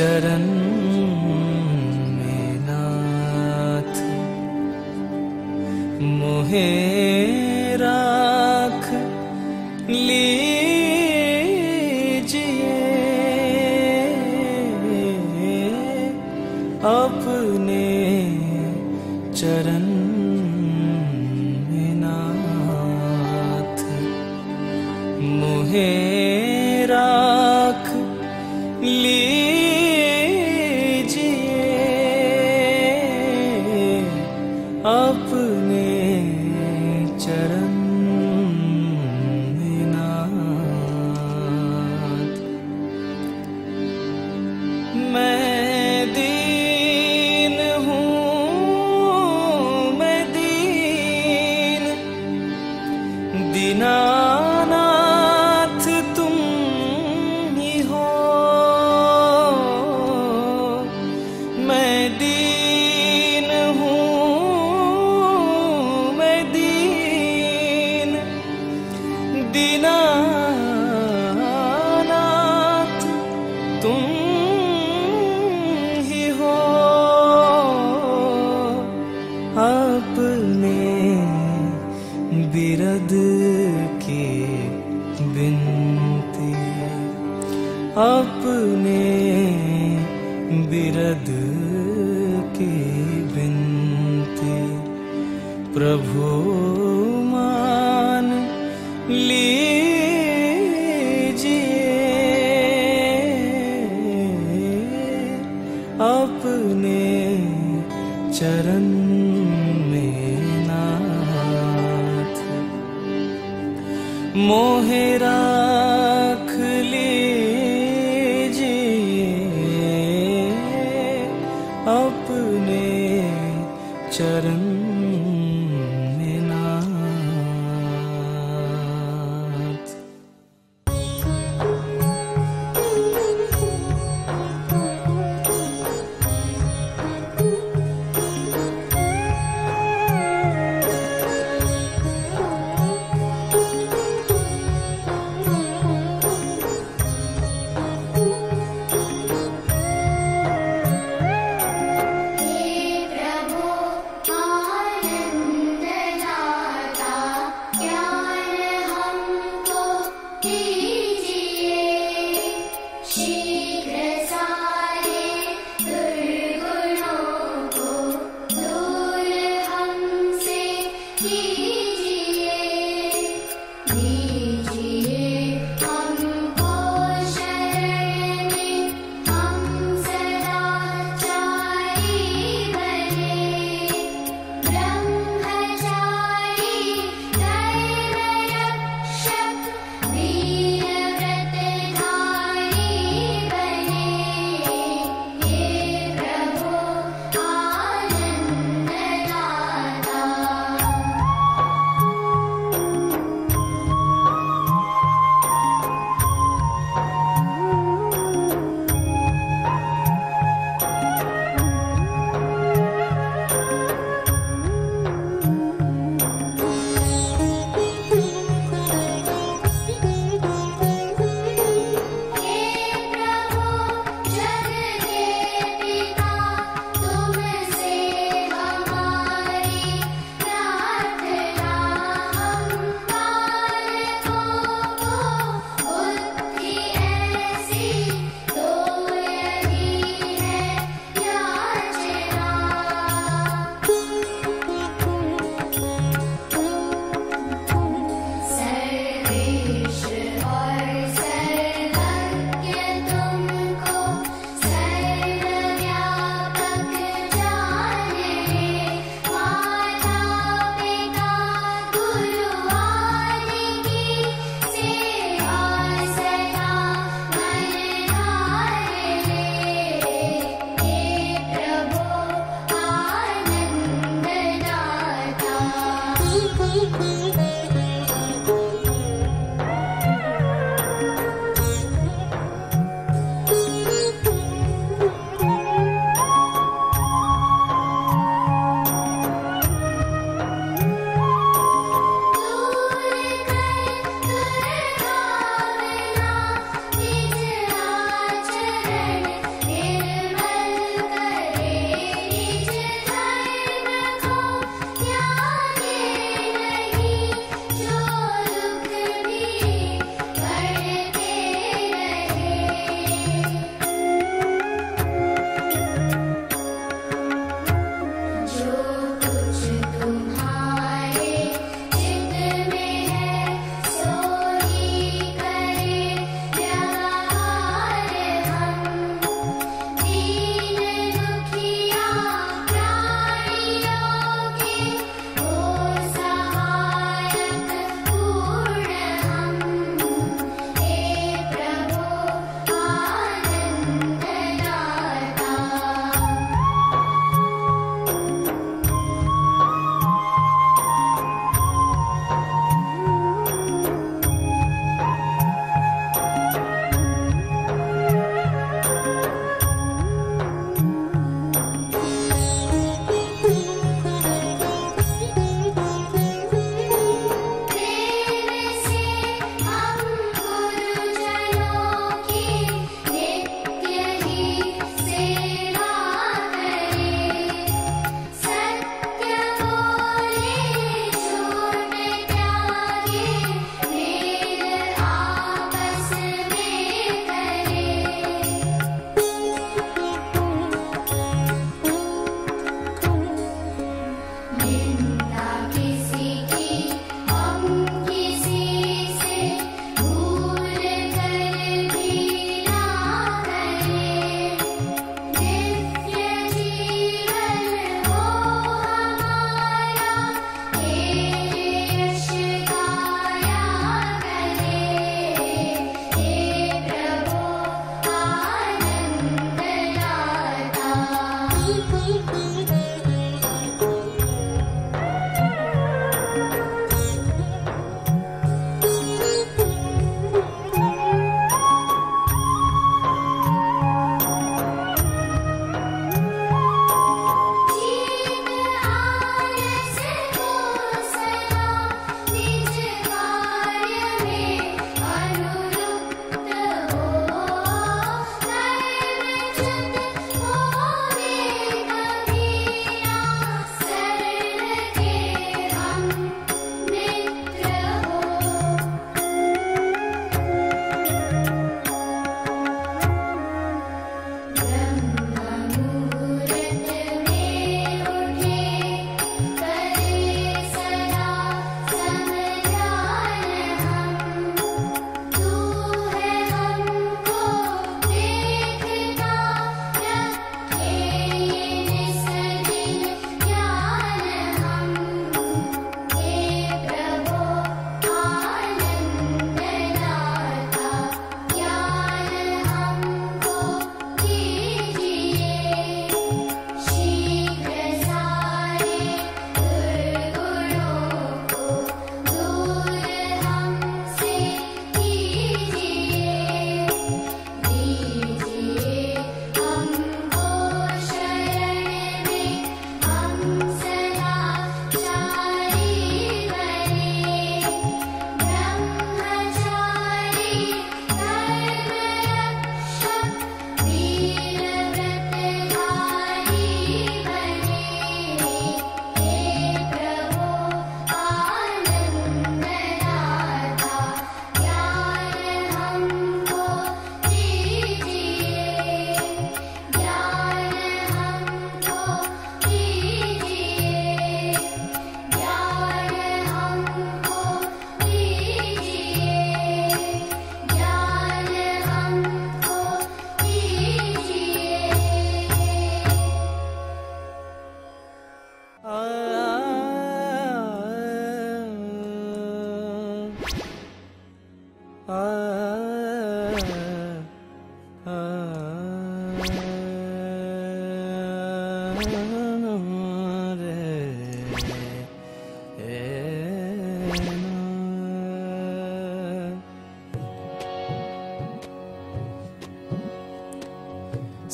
चरण में नाथ मोहे राख लीजिए अपने चरण में नाथ मोहे राख लीजिए अपने चरण में नाथ मैं दीन हूँ मैं दीन दीनानाथ तुम ही हो मैं दीन हूँ मैं दीन दीनानाथ तुम ही हो अपने बिरद की बिनती अपने बिरद की बिनती प्रभु मान लीजिए अपने चरण में नाथ मोहे राख लीजिए अपने चरण में नाथ Yeah.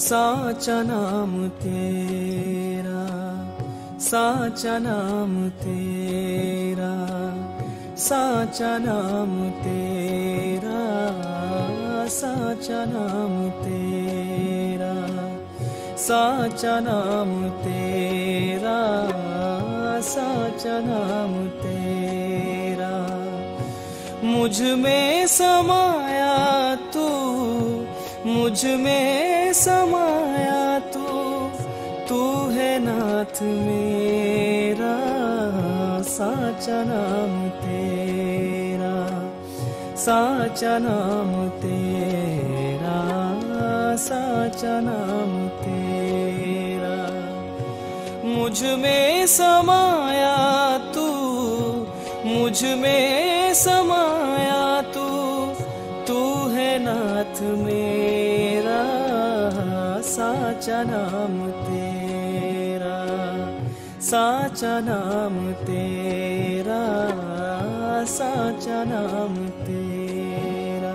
साचा नाम तेरा, साचा नाम तेरा, साचा नाम तेरा, साचा नाम तेरा, साचा नाम तेरा, साचा नाम तेरा। मुझ में समाया तू, मुझ में समाया तू, तू है नाथ मेरा, साचा नाम तेरा, साचा नाम तेरा, साचा नाम तेरा। मुझ में समाया तू, मुझ में समाया तू, तू है नाथ मेरा, साचा नाम तेरा, साचा नाम तेरा, साचा नाम तेरा।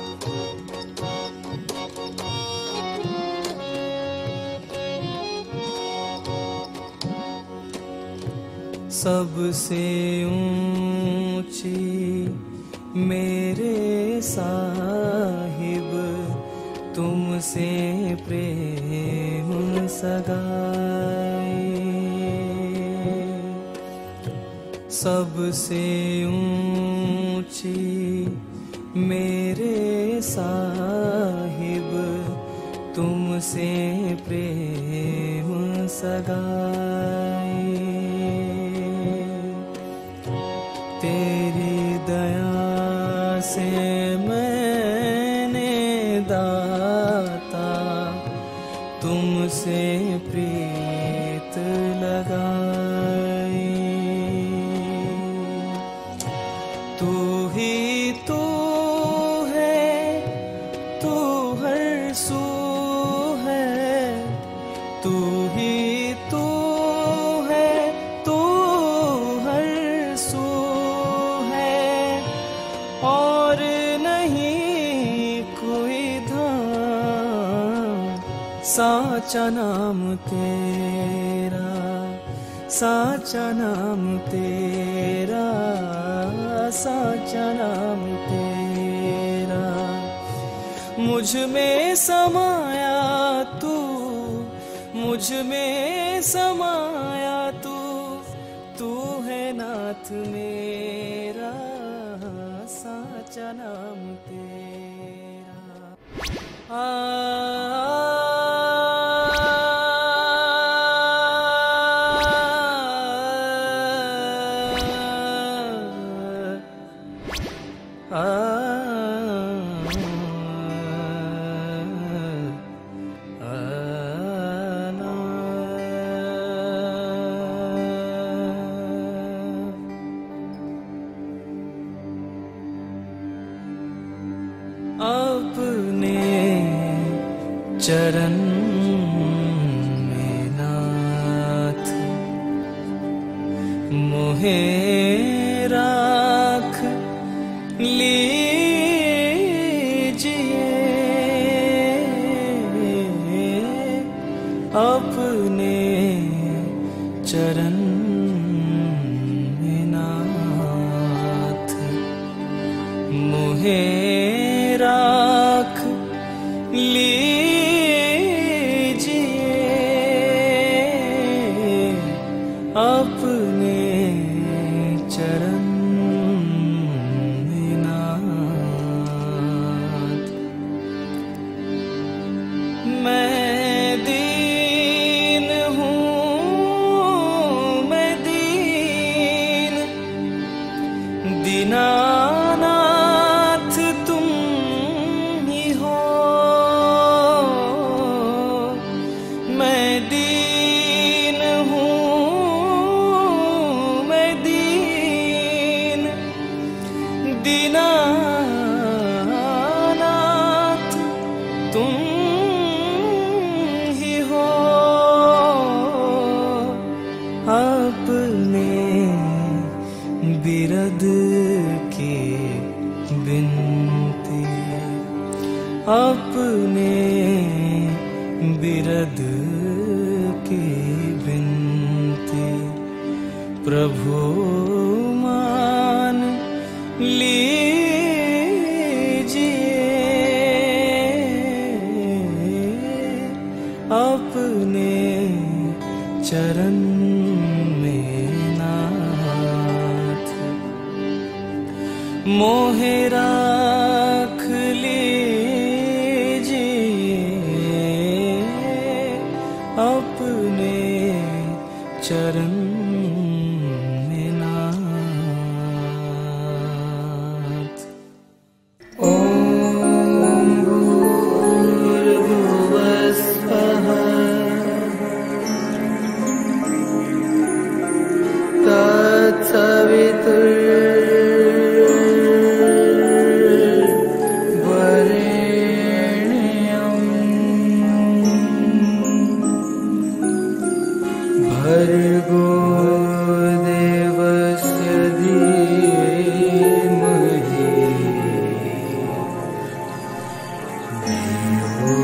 सबसे ऊंची मेरे साहिब तुमसे प्रेम सगाए, सबसे ऊंची मेरे साहिब तुमसे प्रेम सगाए। तेरी दया से मैंने दाता तुमसे प्रीत लगाई। तू ही तू है, तू हर सू है, तू ही तू है, तू हर सू है, और नहीं कोई धाम। साचा नाम तेरा, साचा नाम तेरा, साचा नाम तेरा। मुझ में समाया तू, मुझ में समाया तू, तू है नाथ मेरा, साचा नाम तेरा। आ अपने चरण में नाथ मोहे राख लीजिए, अपने चरण में नाथ मोहे राख लीजिए, अपने चरण में नाथ। मैं दीन हूँ, मैं दीन, दीनानाथ तुम ही हो। मैं दीन हूँ, मैं दीन, दीनानाथ तुम ही हो। अपने बिरद की बिनती, अपने बिरद की बिनती प्रभु मान लीजिए अपने चरण में नाथ मोहे राख लीजिए अपने चरण में नाथ। ओम भूर्भुवस्सुः तत्सवितुर्वरेण्यं भर्गो देवस्य धीमहि धियो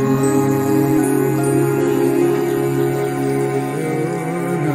न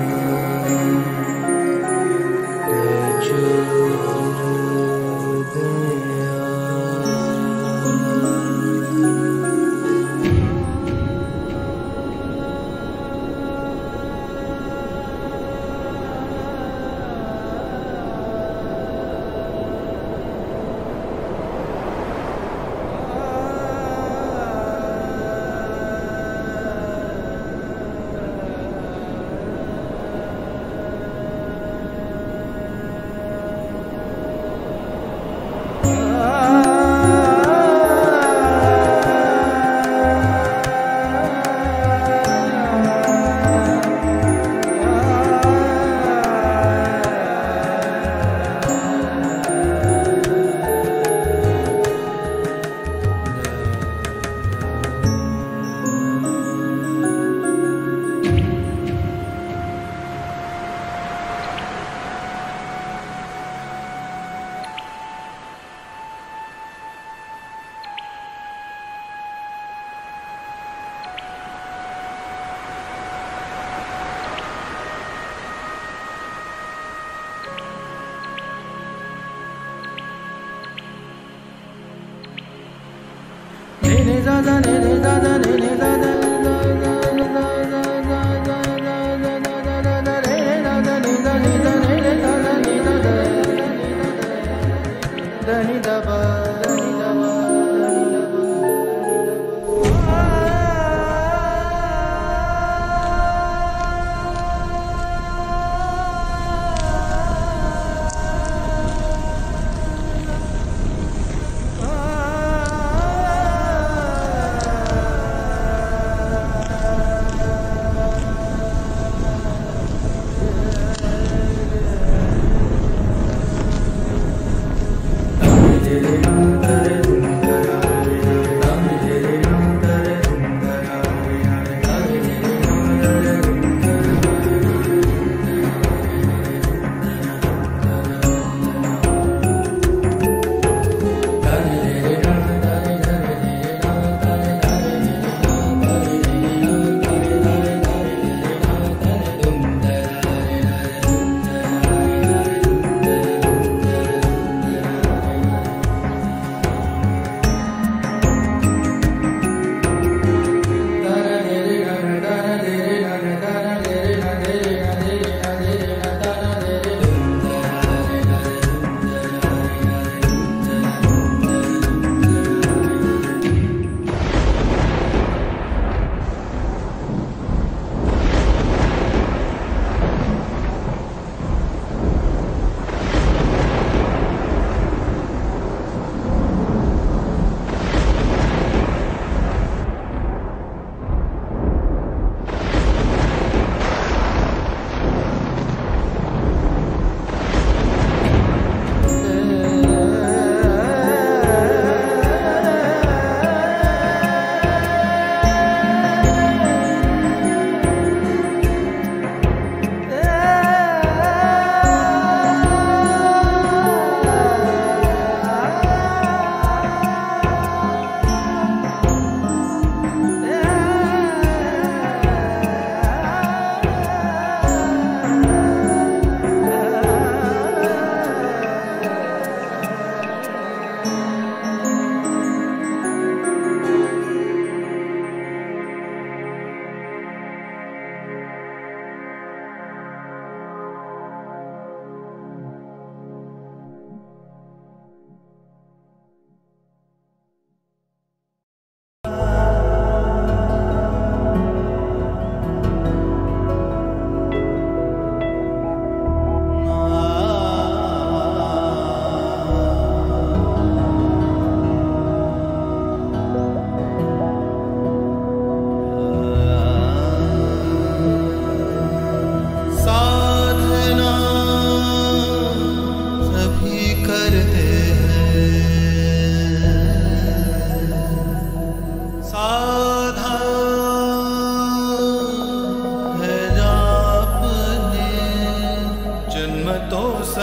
Hare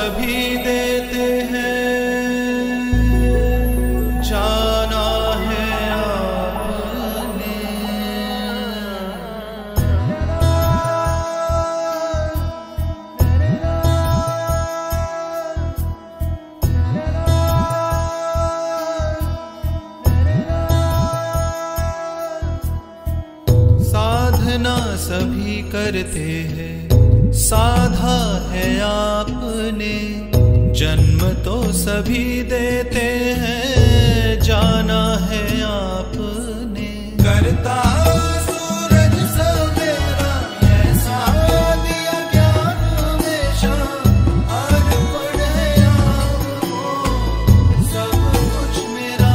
सभी देते हैं, जाना है आपने। साधना सभी करते हैं, साधा है आपने। जन्म तो सभी देते हैं, जाना है आपने। करता सूरज सवेरा ऐसा दिया ज्ञान हमेशा, अर्पण है आपको सब कुछ मेरा।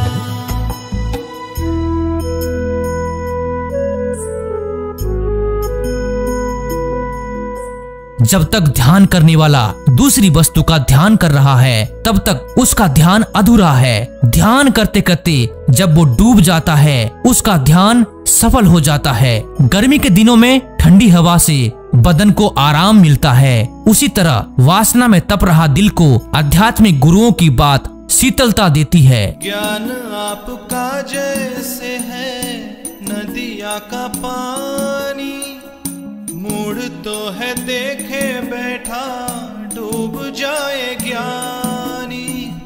जब तक ध्यान करने वाला दूसरी वस्तु का ध्यान कर रहा है तब तक उसका ध्यान अधूरा है। ध्यान करते करते जब वो डूब जाता है उसका ध्यान सफल हो जाता है। गर्मी के दिनों में ठंडी हवा से बदन को आराम मिलता है, उसी तरह वासना में तप रहा दिल को आध्यात्मिक गुरुओं की बात शीतलता देती है। ज्ञान आपका जैसे है नदिया का पानी, मूड तो है देखे बैठा डूब जाए ज्ञानी।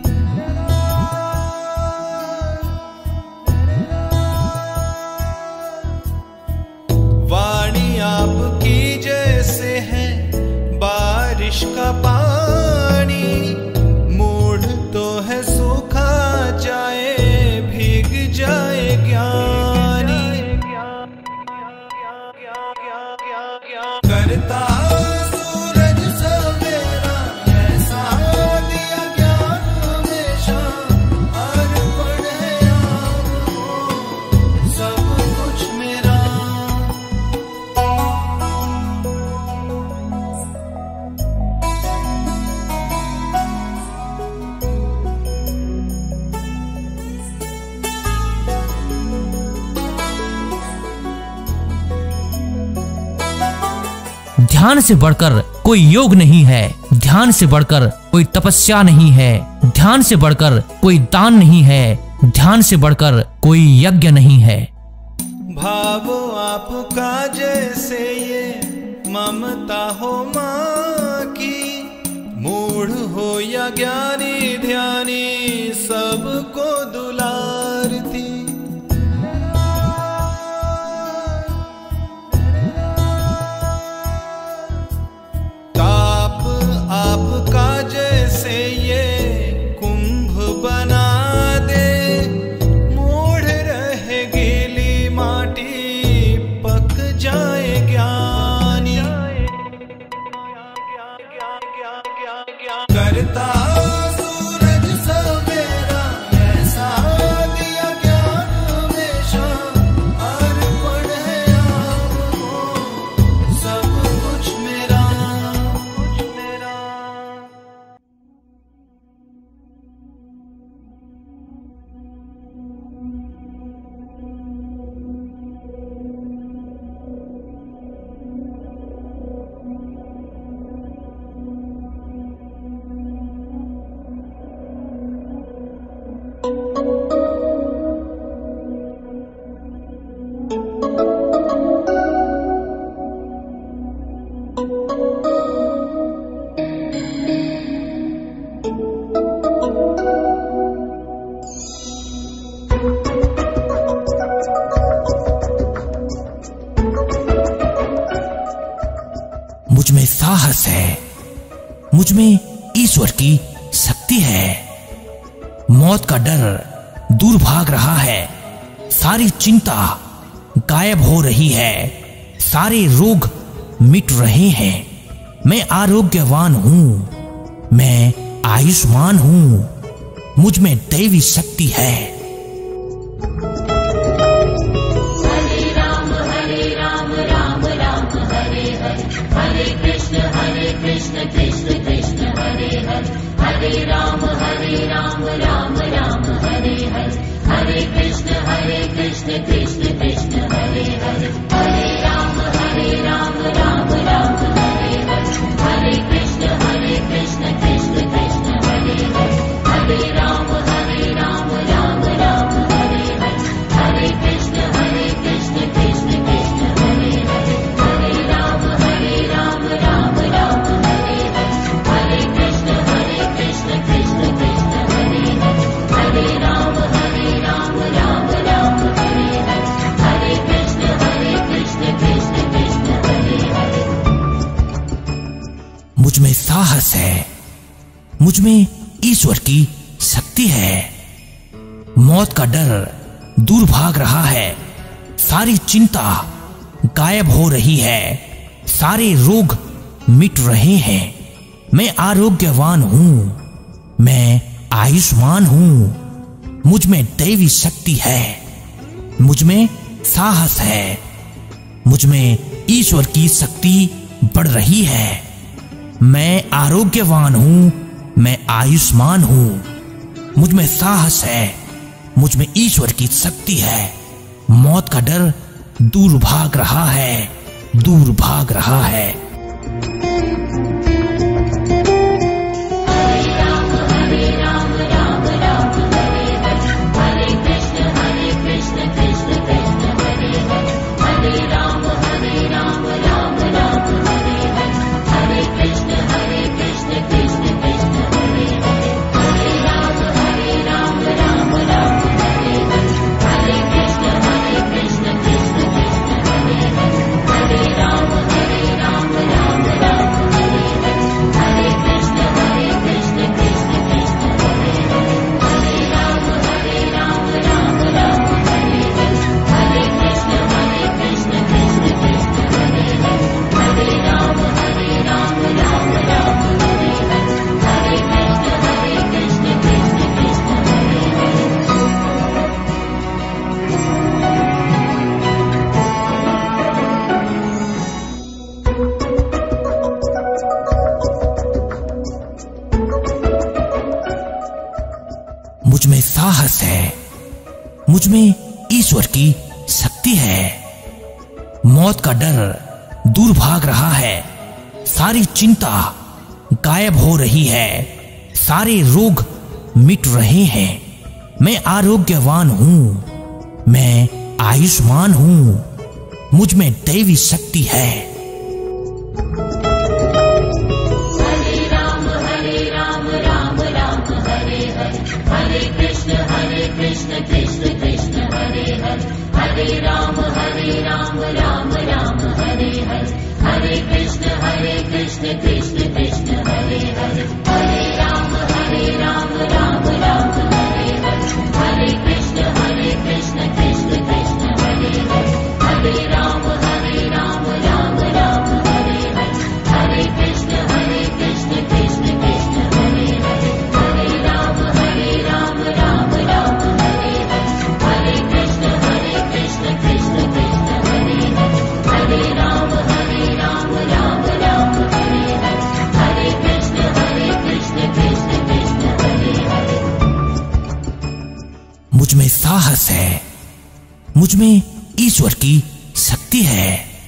वाणी आपकी जैसे है बारिश का पानी, मूड तो है सूखा जाए भीग जाए ज्ञानी। करता सूरज सवेरा ऐसा दिया ज्ञान हमेशा, अर्पण है आपको सब कुछ मेरा। ध्यान से बढ़कर कोई योग नहीं है, ध्यान से बढ़कर कोई तपस्या नहीं है, ध्यान से बढ़कर कोई दान नहीं है, ध्यान से बढ़कर कोई यज्ञ नहीं है। भावो आपका जैसे ये ममता हो माँ की, मूढ़ हो या ज्ञानी ध्यानी सबको दुलारती। ताप आपका जैसे ये कुंभ बना दे, मूढ़ रहे गीली माटी पक जाए ज्ञानी। करता सूरज सवेरा ऐसा दिया ज्ञान हमेशा, अर्पण है आपको सब कुछ मेरा। कुछ मेरा मुझ में साहस है, मुझ में ईश्वर की शक्ति है। मौत का डर दूर भाग रहा है, सारी चिंता गायब हो रही है, सारे रोग मिट रहे हैं। मैं आरोग्यवान हूँ, मैं आयुष्मान हूँ, मुझ में दैवी शक्ति है। हरे राम हरे राम राम राम हरे हरे, हरे कृष्ण हरे कृष्ण कृष्ण कृष्ण हरे हरे, हरे राम हरे राम राम राम हरे हरे, हरे कृष्ण हरे कृष्ण कृष्ण कृष्ण हरे हरे, हरे राम हरे राम राम राम हरे हरे, हरे कृष्ण हरे कृष्ण कृष्ण मुझ में साहस है, मुझ में ईश्वर की शक्ति है। मौत का डर दूर भाग रहा है, सारी चिंता गायब हो रही है, सारे रोग मिट रहे हैं। मैं आरोग्यवान हूं, मैं आयुष्मान हूं, मुझ में दैवी शक्ति है, मुझ में साहस है, मुझ में ईश्वर की शक्ति बढ़ रही है। मैं आरोग्यवान हूं, मैं आयुष्मान हूं, मुझ में साहस है, मुझ में ईश्वर की शक्ति है। मौत का डर दूर भाग रहा है, दूर भाग रहा है। मुझ में साहस है, मुझ में ईश्वर की शक्ति है। मौत का डर दूर भाग रहा है, सारी चिंता गायब हो रही है, सारे रोग मिट रहे हैं। मैं आरोग्यवान हूं, मैं आयुष्मान हूं, मुझ में दैवी शक्ति है। मुझ में साहस है, मुझ में ईश्वर की शक्ति है।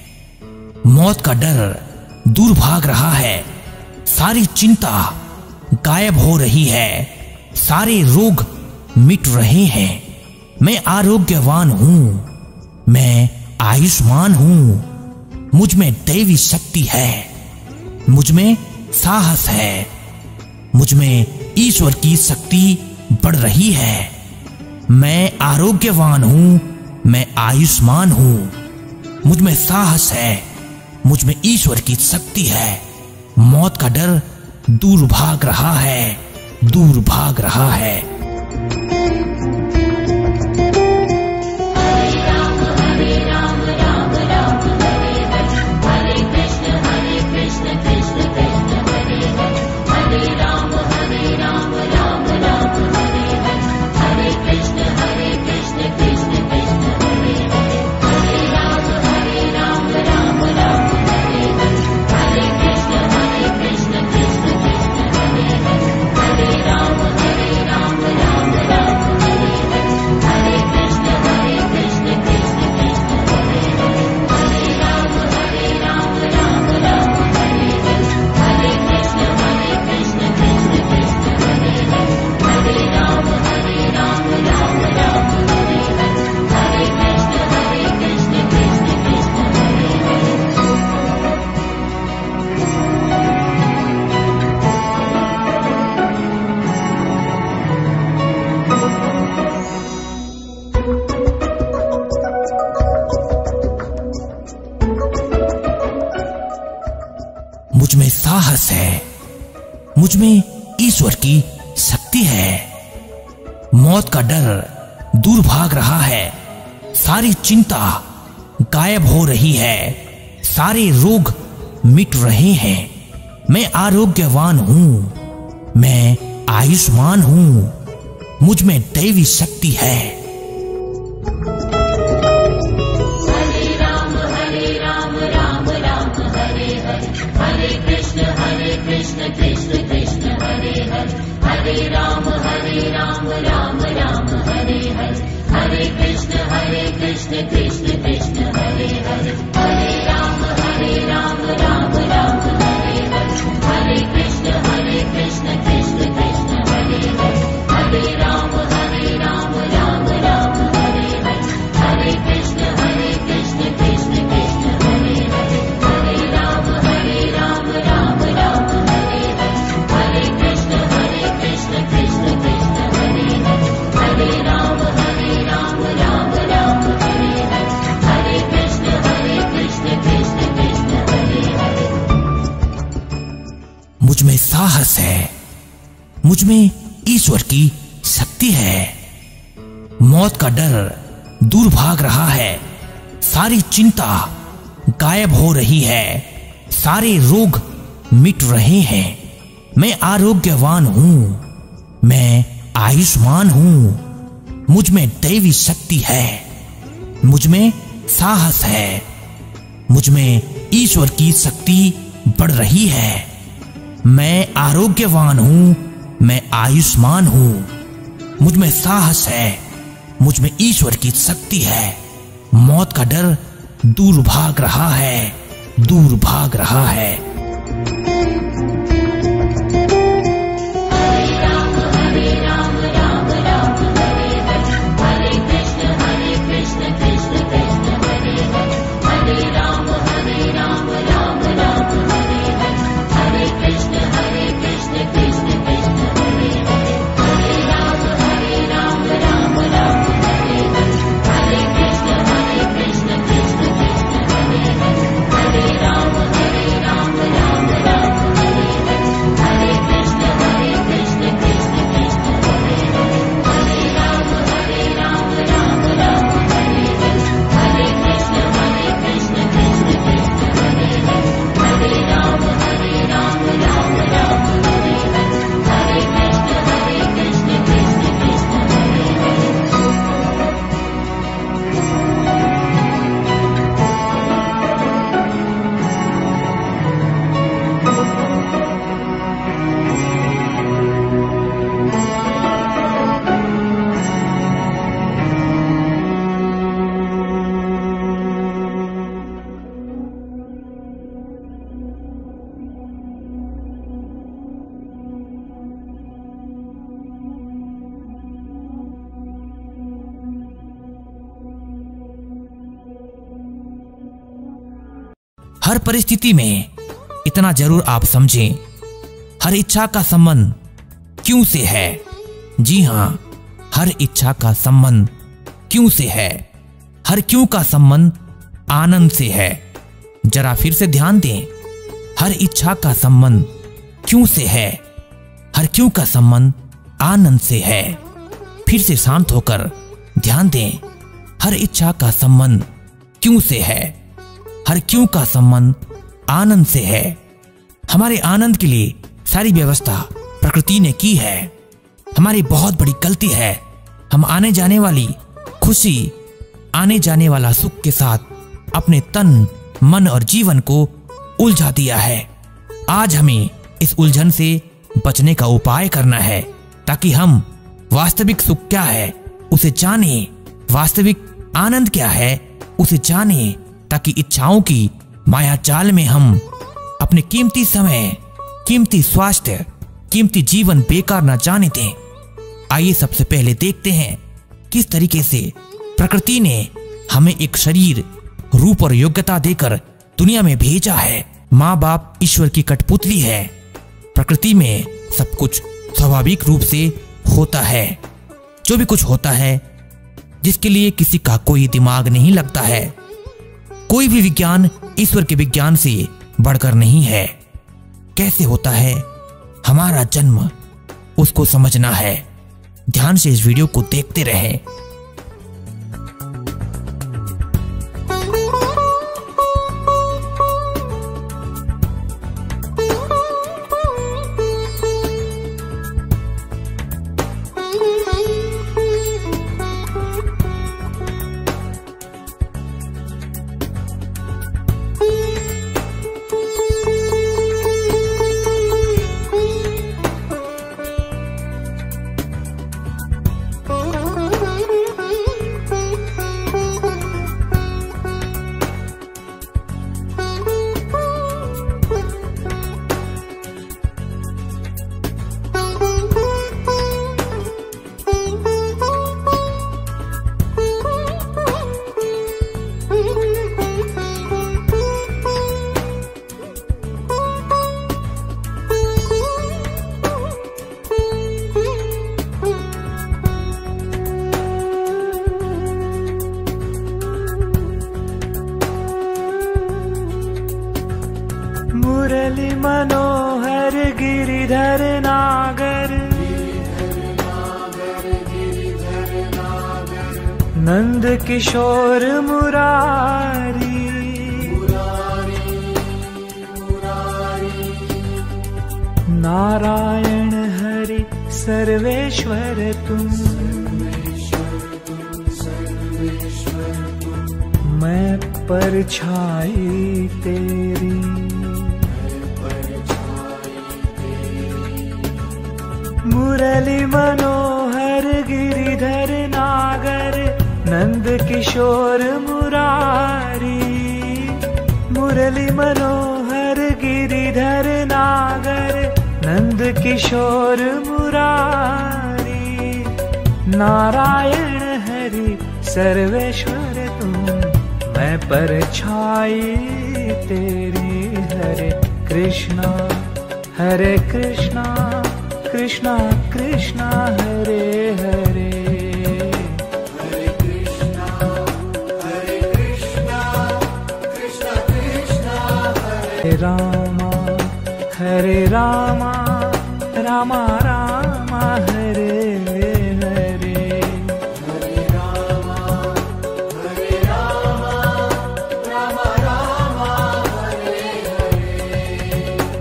मौत का डर दूर भाग रहा है, सारी चिंता गायब हो रही है, सारे रोग मिट रहे हैं। मैं आरोग्यवान हूं, मैं आयुष्मान हूं, मुझ में दैवी शक्ति है, मुझ में साहस है, मुझ में ईश्वर की शक्ति बढ़ रही है। मैं आरोग्यवान हूं, मैं आयुष्मान हूं, मुझ में साहस है, मुझ में ईश्वर की शक्ति है। मौत का डर दूर भाग रहा है, दूर भाग रहा है। Hare Rama, मुझ में साहस है, मुझ में ईश्वर की शक्ति है। मौत का डर दूर भाग रहा है, सारी चिंता गायब हो रही है, सारे रोग मिट रहे हैं। मैं आरोग्यवान हूं, मैं आयुष्मान हूं, मुझ में दैवी शक्ति है। हरे राम हरे राम राम राम हरे हरे, हरे कृष्ण हरे कृष्ण कृष्ण कृष्ण हरे हरे, हरे राम हरे राम राम राम हरे हरे, हरे कृष्ण हरे कृष्ण कृष्ण कृष्ण हरे हरे, हरे राम हरे राम राम राम हरे हरे, हरे कृष्ण हरे कृष्ण कृष्ण कृष्ण हरे हरे, हरे राम हरे राम राम राम हरे हरे, हरे कृष्ण हरे कृष्ण कृष्ण कृष्ण हरे हरे, हरे राम हरे राम राम राम हरे हरे, हरे कृष्ण हरे कृष्ण कृष्ण कृष्ण हरे हरे, हरे राम हरे राम राम राम हरे हरे, हरे कृष्ण हरे कृष्ण कृष्ण कृष्ण हरे हरे। मुझ में साहस है, मुझ में ईश्वर की शक्ति है। मौत का डर दूर भाग रहा है, सारी चिंता गायब हो रही है, सारे रोग मिट रहे हैं। मैं आरोग्यवान हूं, मैं आयुष्मान हूं, मुझ में दैवी शक्ति है। मुझ में साहस है, मुझ में ईश्वर की शक्ति बढ़ रही है। मैं आरोग्यवान हूं, मैं आयुष्मान हूं, मुझ में साहस है, मुझ में ईश्वर की शक्ति है। मौत का डर दूर भाग रहा है, दूर भाग रहा है। हरे राम हरे राम राम राम हरे हरे, हरे कृष्ण हरे कृष्ण कृष्ण कृष्ण हरे हरे, हरे राम हरे राम राम राम हरे हरे, हरे कृष्ण हरे कृष्ण कृष्ण कृष्ण हरे हरे, हरे राम हरे राम राम राम हरे हरे, हरे कृष्ण हरे कृष्ण कृष्ण कृष्ण हरे हरे, हरे राम हरे राम राम राम हरे हरे, हरे कृष्ण हरे कृष्ण कृष्ण कृष्ण हरे हरे, हरे राम हरे राम राम राम हरे हरे, हरे कृष्ण हरे कृष्ण कृष्ण कृष्ण हरे हरे, हरे राम हरे राम राम राम हरे हरे, हरे कृष्ण हरे कृष्ण कृष्ण कृष्ण हरे हरे। हर परिस्थिति में इतना जरूर आप समझें, हर इच्छा का संबंध क्यों से है। जी हां, हर इच्छा का संबंध क्यों से है। हर क्यों का संबंध आनंद से है। जरा फिर से ध्यान दें, हर इच्छा का संबंध क्यों से है। हर क्यों का संबंध आनंद से है। फिर से शांत होकर ध्यान दें, हर इच्छा का संबंध क्यों से है। हर क्यों का संबंध आनंद से है। हमारे आनंद के लिए सारी व्यवस्था प्रकृति ने की है। हमारी बहुत बड़ी गलती है, हम आने जाने वाली खुशी, आने जाने वाला सुख के साथ अपने तन, मन और जीवन को उलझा दिया है। आज हमें इस उलझन से बचने का उपाय करना है, ताकि हम वास्तविक सुख क्या है उसे जाने, वास्तविक आनंद क्या है उसे जाने, ताकि इच्छाओं की माया जाल में हम अपने कीमती समय, कीमती स्वास्थ्य, कीमती जीवन बेकार न जाने दें। आइए सबसे पहले देखते हैं किस तरीके से प्रकृति ने हमें एक शरीर, रूप और योग्यता देकर दुनिया में भेजा है। माँ बाप ईश्वर की कठपुतली है। प्रकृति में सब कुछ स्वाभाविक रूप से होता है। जो भी कुछ होता है, जिसके लिए किसी का कोई दिमाग नहीं लगता है। कोई भी विज्ञान ईश्वर के विज्ञान से बढ़कर नहीं है। कैसे होता है हमारा जन्म, उसको समझना है। ध्यान से इस वीडियो को देखते रहें। मुरली मनोहर गिरिधर नागर, नंद किशोर मुरारी, नारायण हरि सर्वेश्वर तुम, मैं परछाई तेरी, मुरली मनोहर गिरिधर नागर, नंद किशोर मुरारी, मुरली मनोहर गिरिधर नागर, नंद किशोर मुरारी, नारायण हरि सर्वेश्वर तुम, मैं परछाई तेरी। हरे कृष्णा हरे कृष्णा कृष्णा कृष्णा हरे हरे, हरे कृष्णा हरे कृष्णा कृष्णा कृष्णा हरे रामा हरे रामा रामा रामा हरे हरे, हरे रामा हरे रामा रामा रामा हरे हरे।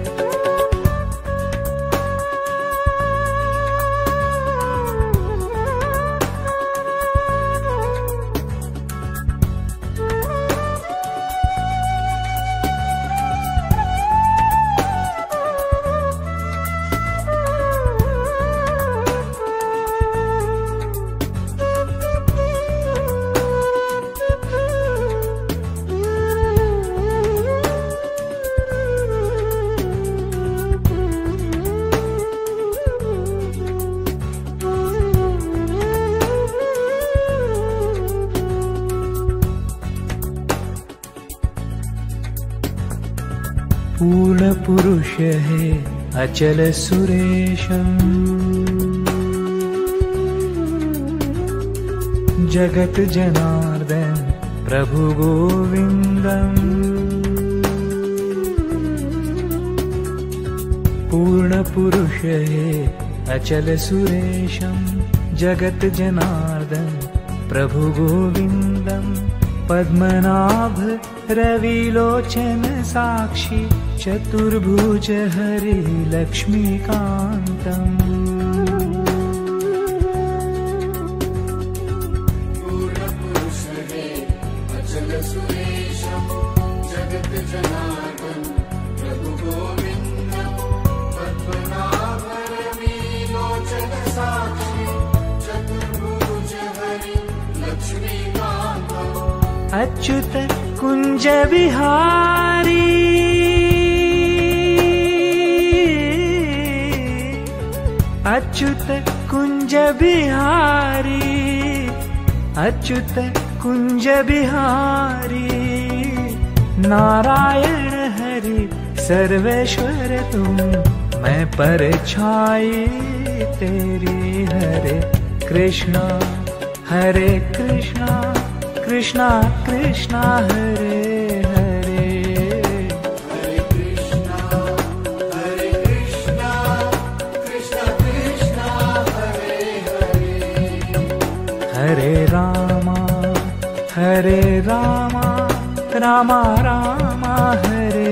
पूर्ण पुरुष है अचल सुरेशम, जगत जनार्दन प्रभु गोविंदम, पूर्ण पुरुष है अचल सुरेशम, जगत जनार्दन प्रभु गोविंदम, पद्मनाभ रविलोचन साक्षी, चतुर्भुज हरि लक्ष्मीकान्तम्, पूर्ण पुरुष है अचल सुरेशम, जगत जनार्दन प्रभु गोविंदम, पद्मनाभ रविलोचन साक्षी, चतुर्भुज हरि लक्ष्मीकान्तम्, अच्युत कुंज बिहारी, अच्युत कुंज बिहारी, अच्युत कुंज बिहारी, नारायण हरि सर्वेश्वर तुम, मैं परछाई तेरी। हरे कृष्णा हरे कृष्णा कृष्णा कृष्णा हरे हरे, हरे कृष्णा हरे रामा रामा हरे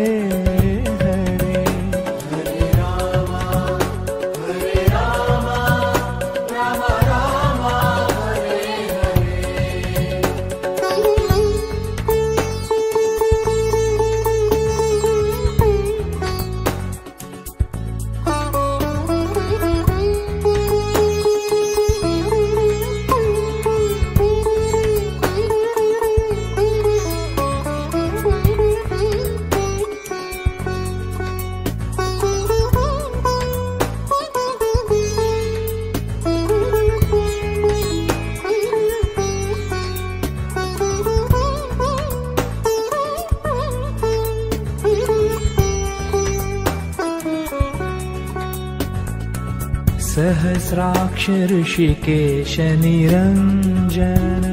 सहस्राक्ष ऋषिकेश निरञ्जन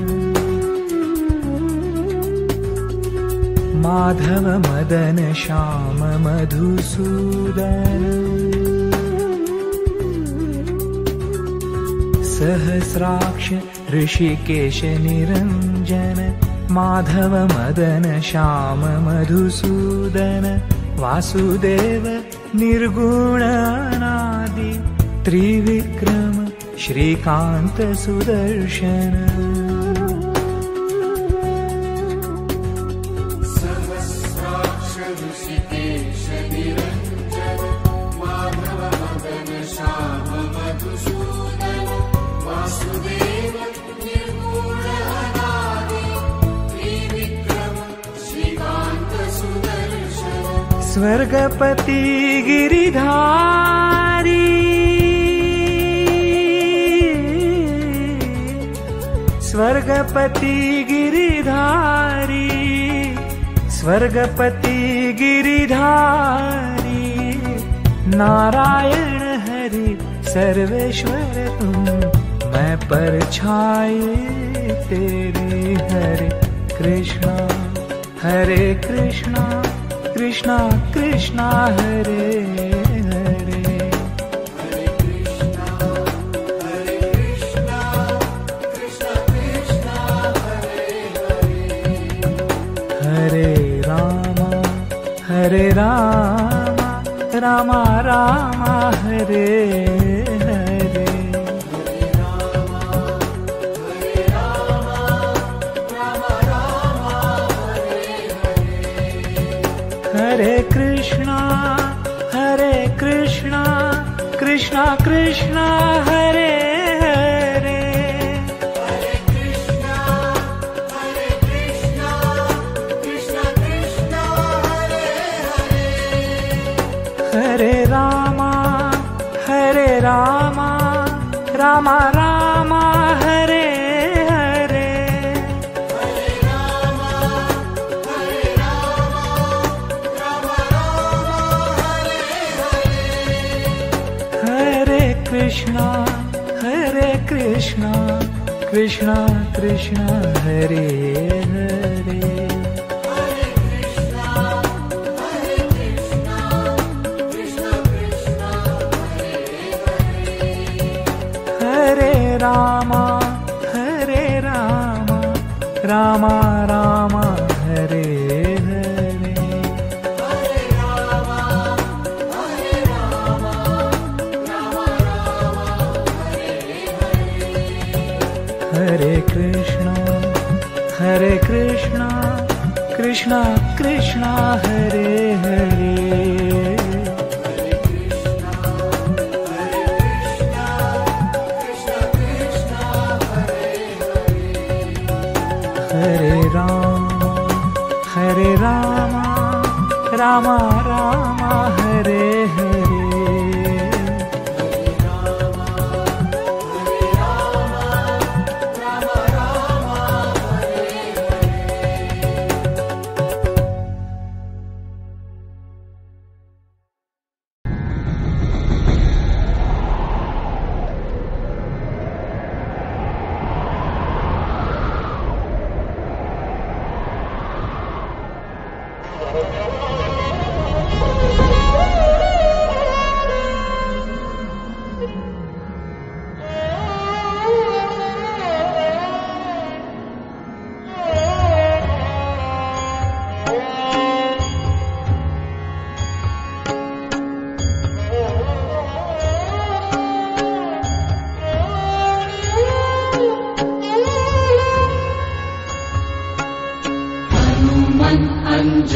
माधव मदन श्याम मधुसूदन सहस्राक्ष ऋषिकेश निरञ्जन माधव मदन श्याम मधुसूदन वासुदेव निर्गुण अनादि त्रिविक्रम श्रीकांत सुदर्शन सहस्राक्ष ऋषिकेश निरञ्जन माधव मदन श्याम मधुसूदन वासुदेव निर्गुण अनादि त्रिविक्रम श्रीकांत सुदर्शन स्वर्गपति गिरिधारी स्वर्गपति गिरिधारी स्वर्गपति गिरिधारी नारायण हरि सर्वेश्वर तुम मैं परछाई तेरी हरे कृष्णा हरे कृष्णा कृष्णा कृष्णा हरे हरे रामा रामा रामा हरे हरे हरे कृष्णा हरे कृष्णा कृष्णा कृष्णा हरे हरे हरे रामा हरे रामा रामा रामा हरे हरे हरे कृष्णा हरे कृष्णा कृष्णा कृष्णा हरे हरे रामा हरे रामा रामा रामा हरे हरे हरे कृष्णा हरे कृष्णा कृष्णा कृष्णा हरे हरे हरे रामा हरे रामा रामा रामा हरे हरे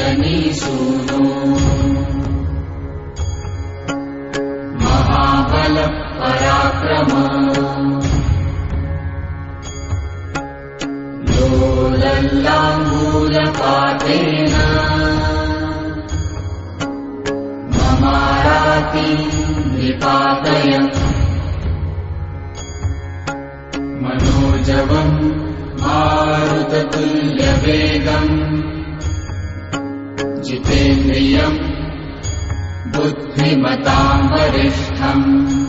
तनी सुनो महाबल पराक्रम लोलल्लाङ्गूलपातेन ममाराति निपातय मनोजवम् मारुततुल्यवेगम् जितेन्द्रियम् बुद्धिमताम् वरिष्ठम्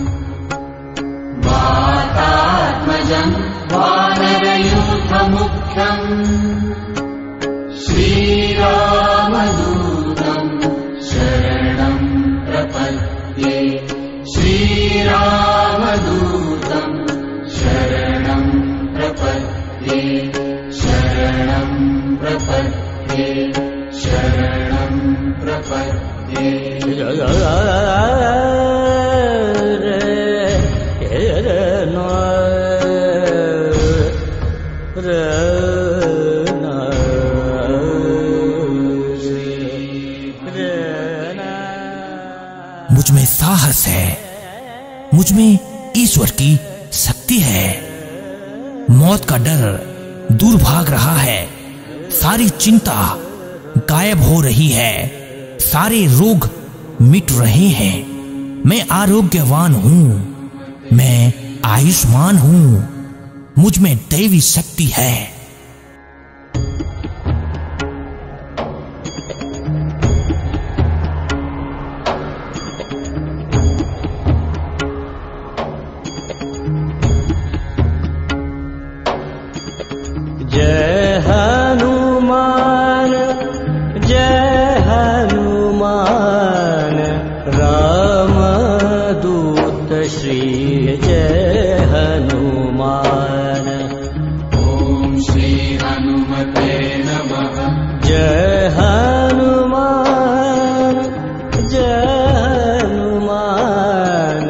वातात्मजम् वानरयूथमुख्यम् श्रीरामदूतम् शरणम् प्रपद्ये श्रीरामदूतम् शरणम् प्रपद्ये शरणम् प्रपद्ये शरणम् प्रपद्ये मुझ में साहस है, मुझ में ईश्वर की शक्ति है। मौत का डर दूर भाग रहा है, सारी चिंता गायब हो रही है, सारे रोग मिट रहे हैं। मैं आरोग्यवान हूँ, मैं आयुष्मान हूँ, मुझ में दैवी शक्ति है। जय हनुमान जय हनुमान रामदूत श्री जय हनुमान। ॐ श्री हनुमते नमः। जय हनुमान जय हनुमान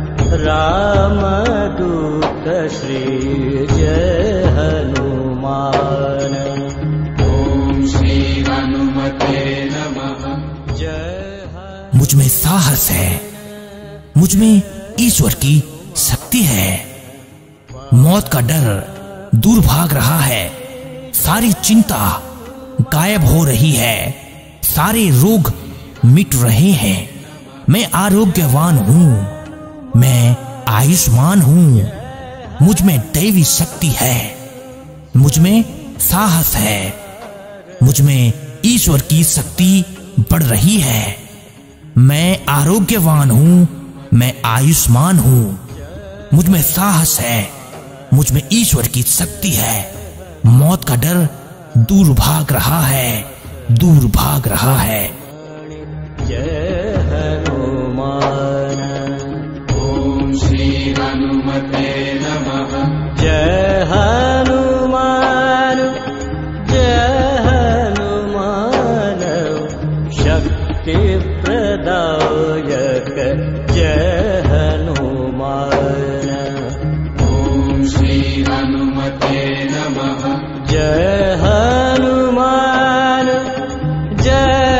रामदूत श्री जय हनुमान। ॐ श्री हनुमते नमः। मुझ में साहस है, मुझ में ईश्वर की शक्ति है। मौत का डर दूर भाग रहा है, सारी चिंता गायब हो रही है, सारे रोग मिट रहे हैं। मैं आरोग्यवान हूँ, मैं आयुष्मान हूँ, मुझ में दैवी शक्ति है। मुझ में साहस है, मुझ में ईश्वर की शक्ति बढ़ रही है। मैं आरोग्यवान हूँ, मैं आयुष्मान हूँ, मुझ में साहस है, मुझ में ईश्वर की शक्ति है। मौत का डर दूर भाग रहा है, दूर भाग रहा है। जय हनुमान। ॐ श्री हनुमते नमः। जय हनुमान जय हनुमान शक्ति प्रदायक जय हनुमान। ॐ श्री हनुमते नमः। जय हनुमान जय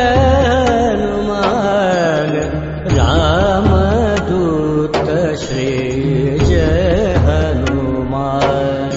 हनुमान रामदूत श्री जय हनुमान।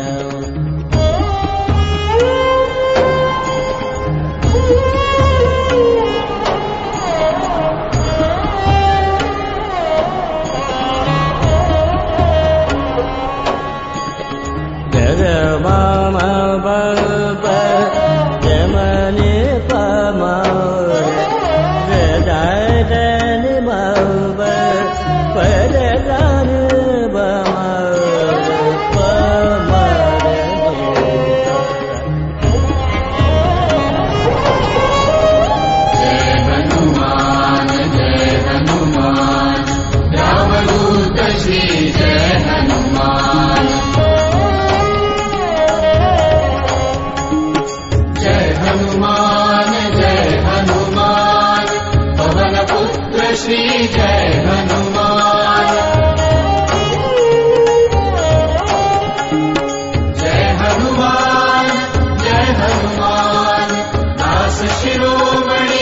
जय माम बब जमने पमार हृदय दन मब पद दान बमार पमार जय हनुमान जय हनुमान रामदूत श्री जय हनुमान। जय हनुमान जय हनुमान पवन पुत्र श्री जय हनुमान। जय हनुमान जय हनुमान दास शिरोमणि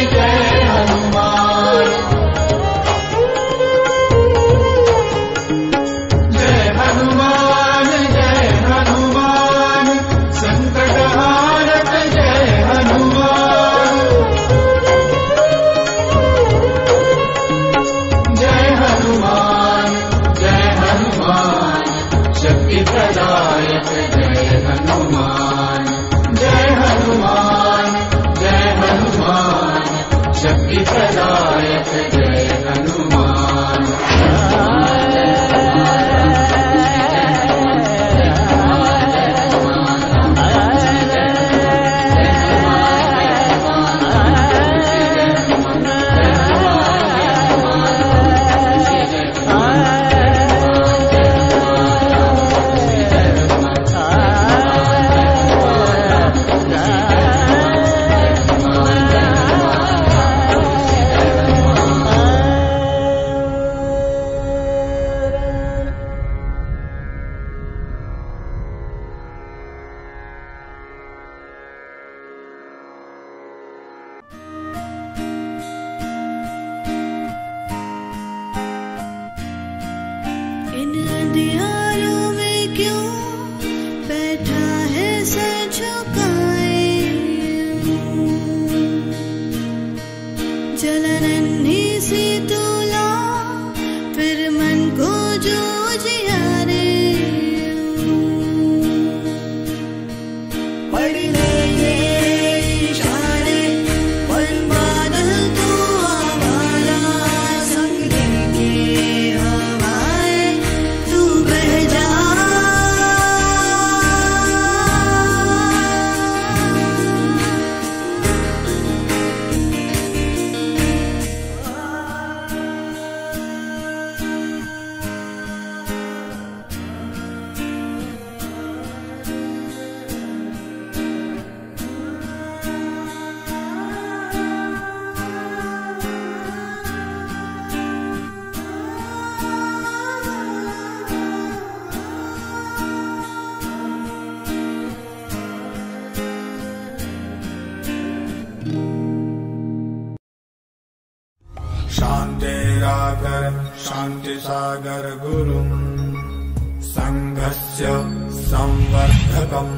शान्तिसागर गुरुम् सङ्घस्य संवर्धकम्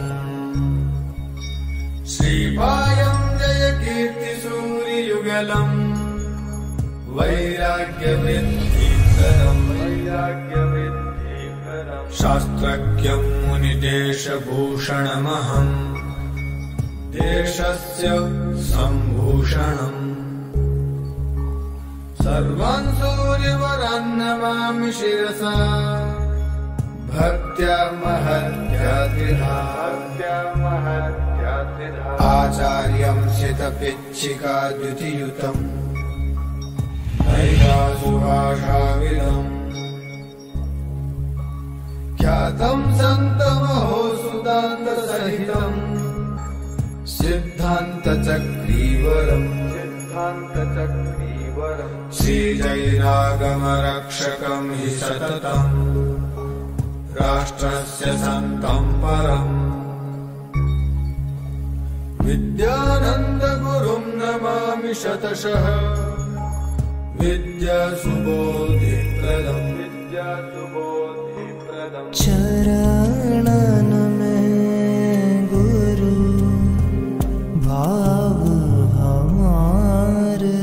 श्रीपायम् जय कीर्ति सूर्ययुगलम् वैराग्यवृद्धिकरम् वैराग्यवृद्धिकरम् शास्त्रज्ञम् मुनिदेशभूषणमहम् देशस्य सम्भूषणम् सर्वान् सूर्यवरान् नमामि शिरसा भक्त्या महत्यातिधा आचार्यं शितपिच्छिका द्युतियुतम् नैकासुभाषाविदम् ख्यातं सन्तमहोसुदान्तसहितम् सिद्धान्तचक्रीवरम् सिद्धान्तचक्रीवरम् श्रीजैनागमरक्षकम् हि सततम् राष्ट्रस्य सन्तं परम् विद्यानन्दगुरुं नमामि शतशः विद्यासुबोधिप्रदम् विद्यासुबोधिप्रदम् चरणन में गुरु भाव हमारे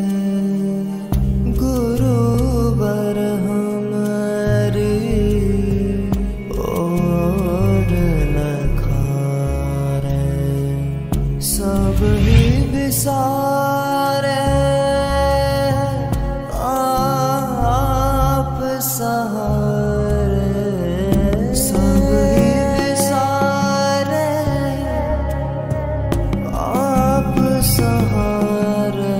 गुरु बर हमारे और लखारे सब ही विसारे आप सहारे सब ही विसारे आप सहारे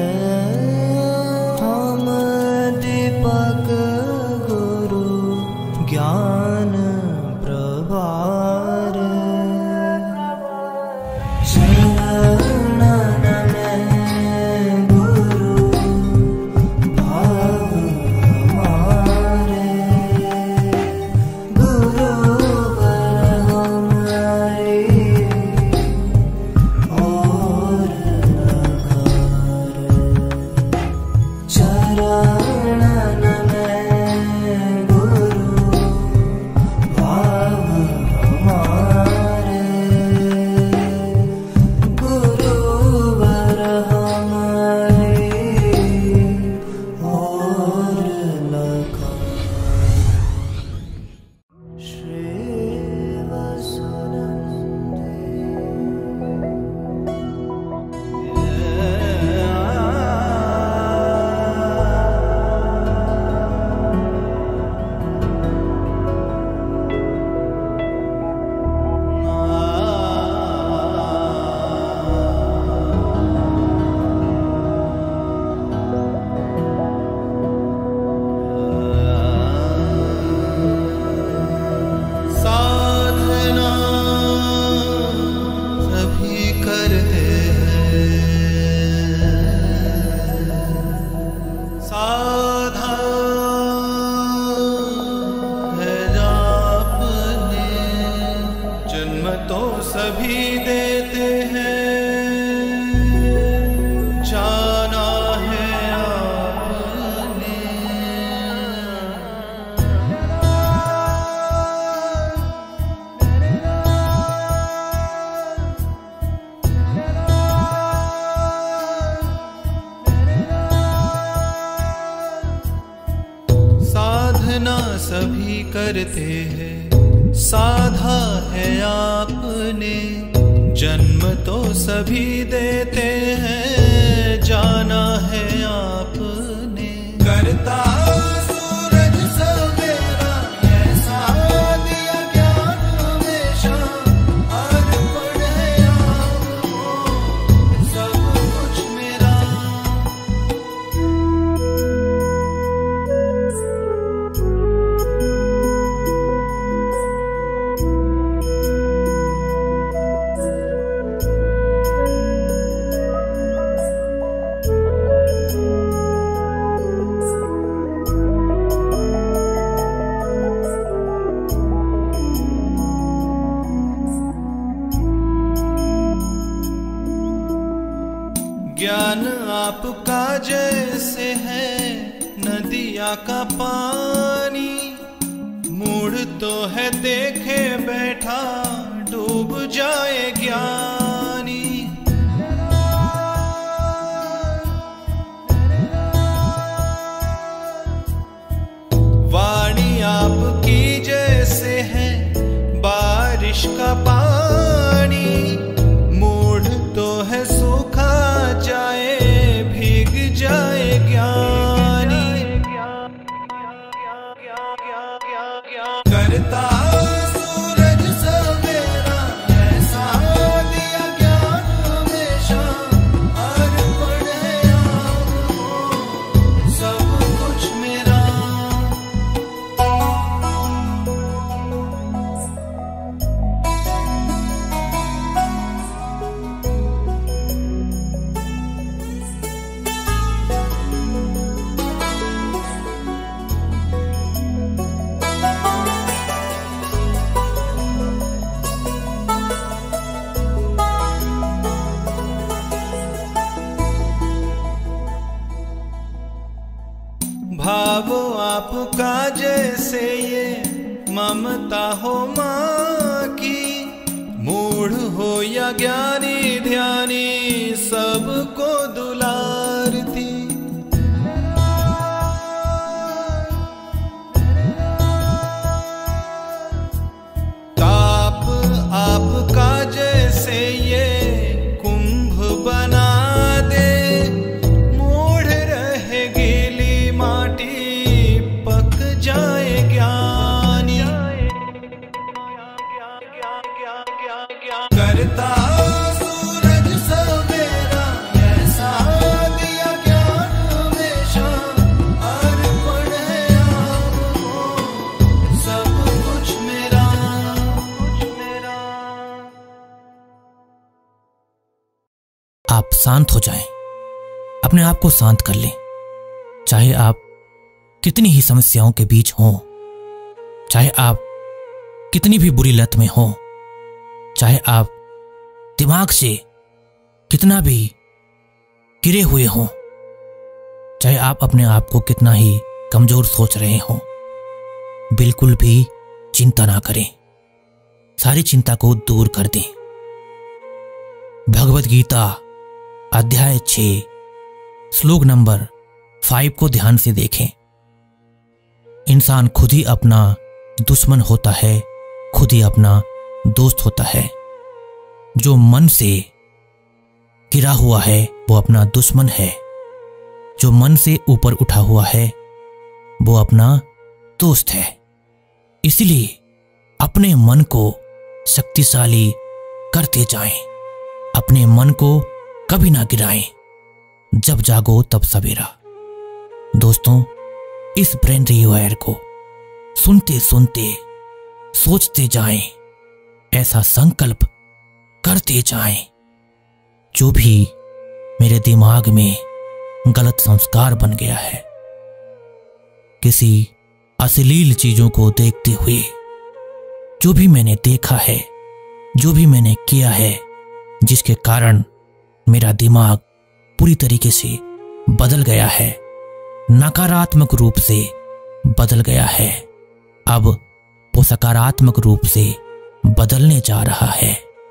हम दीपक गुरु ज्ञान प्रभार शरणन में गुरु भाव हमारे गुरु बर हमारे और लखारे चरणन में गुरु भाव हमारे गुरु बर हमारे और लखारे श्री साधना सभी करते हैं साधा है आपने जन्म तो सभी देते हैं जाना है आपने साधना सभी करते हैं साधा है आपने जन्म तो सभी देते हैं जाना है आपने करता सूरज सवेरा ऐसा दिया ज्ञान हमेशा अर्पण है आपको सब कुछ मेरा ज्ञान आपका जैसे है न नदिया का पानी, मूढ़ तो है देखे बैठा डूब जाए ज्ञानी। वाणी आपकी जैसे है बारिश का पानी, मूढ़ तो है सूखा जाए भीग जाए ज्ञानी। करता सूरज सवेरा ऐसा दिया ज्ञान हमेशा, अर्पण है आपको सब कुछ मेरा। भावो आपका जैसे ये ममता हो माँ की, मूढ़ हो या ज्ञानी ध्यानी सबको दुलारती। ताप आपका जैसे ये कुंभ बना दे, मूढ़ रहे गीली माटी पक जाए ज्ञानी। करता सूरज सवेरा ऐसा दिया ज्ञान हमेशा, अर्पण है आपको सब कुछ मेरा। आप शांत हो जाएं, अपने आप को शांत कर लें। चाहे आप कितनी ही समस्याओं के बीच हों, चाहे आप कितनी भी बुरी लत में हों, चाहे आप दिमाग से कितना भी गिरे हुए हों, चाहे आप अपने आप को कितना ही कमजोर सोच रहे हों, बिल्कुल भी चिंता ना करें। सारी चिंता को दूर कर दें। भगवत गीता अध्याय छह श्लोक नंबर फाइव को ध्यान से देखें। इंसान खुद ही अपना दुश्मन होता है, खुद ही अपना दोस्त होता है। जो मन से गिरा हुआ है वो अपना दुश्मन है, जो मन से ऊपर उठा हुआ है वो अपना दोस्त है। इसलिए अपने मन को शक्तिशाली करते जाएं, अपने मन को कभी ना गिराएं। जब जागो तब सवेरा। दोस्तों, इस ब्रेन रिवायर को सुनते सुनते सोचते जाएं, ऐसा संकल्प करते जाएं, जो भी मेरे दिमाग में गलत संस्कार बन गया है, किसी अश्लील चीजों को देखते हुए, जो भी मैंने देखा है, जो भी मैंने किया है, जिसके कारण मेरा दिमाग पूरी तरीके से बदल गया है, नकारात्मक रूप से बदल गया है, अब वो सकारात्मक रूप से बदलने जा रहा है।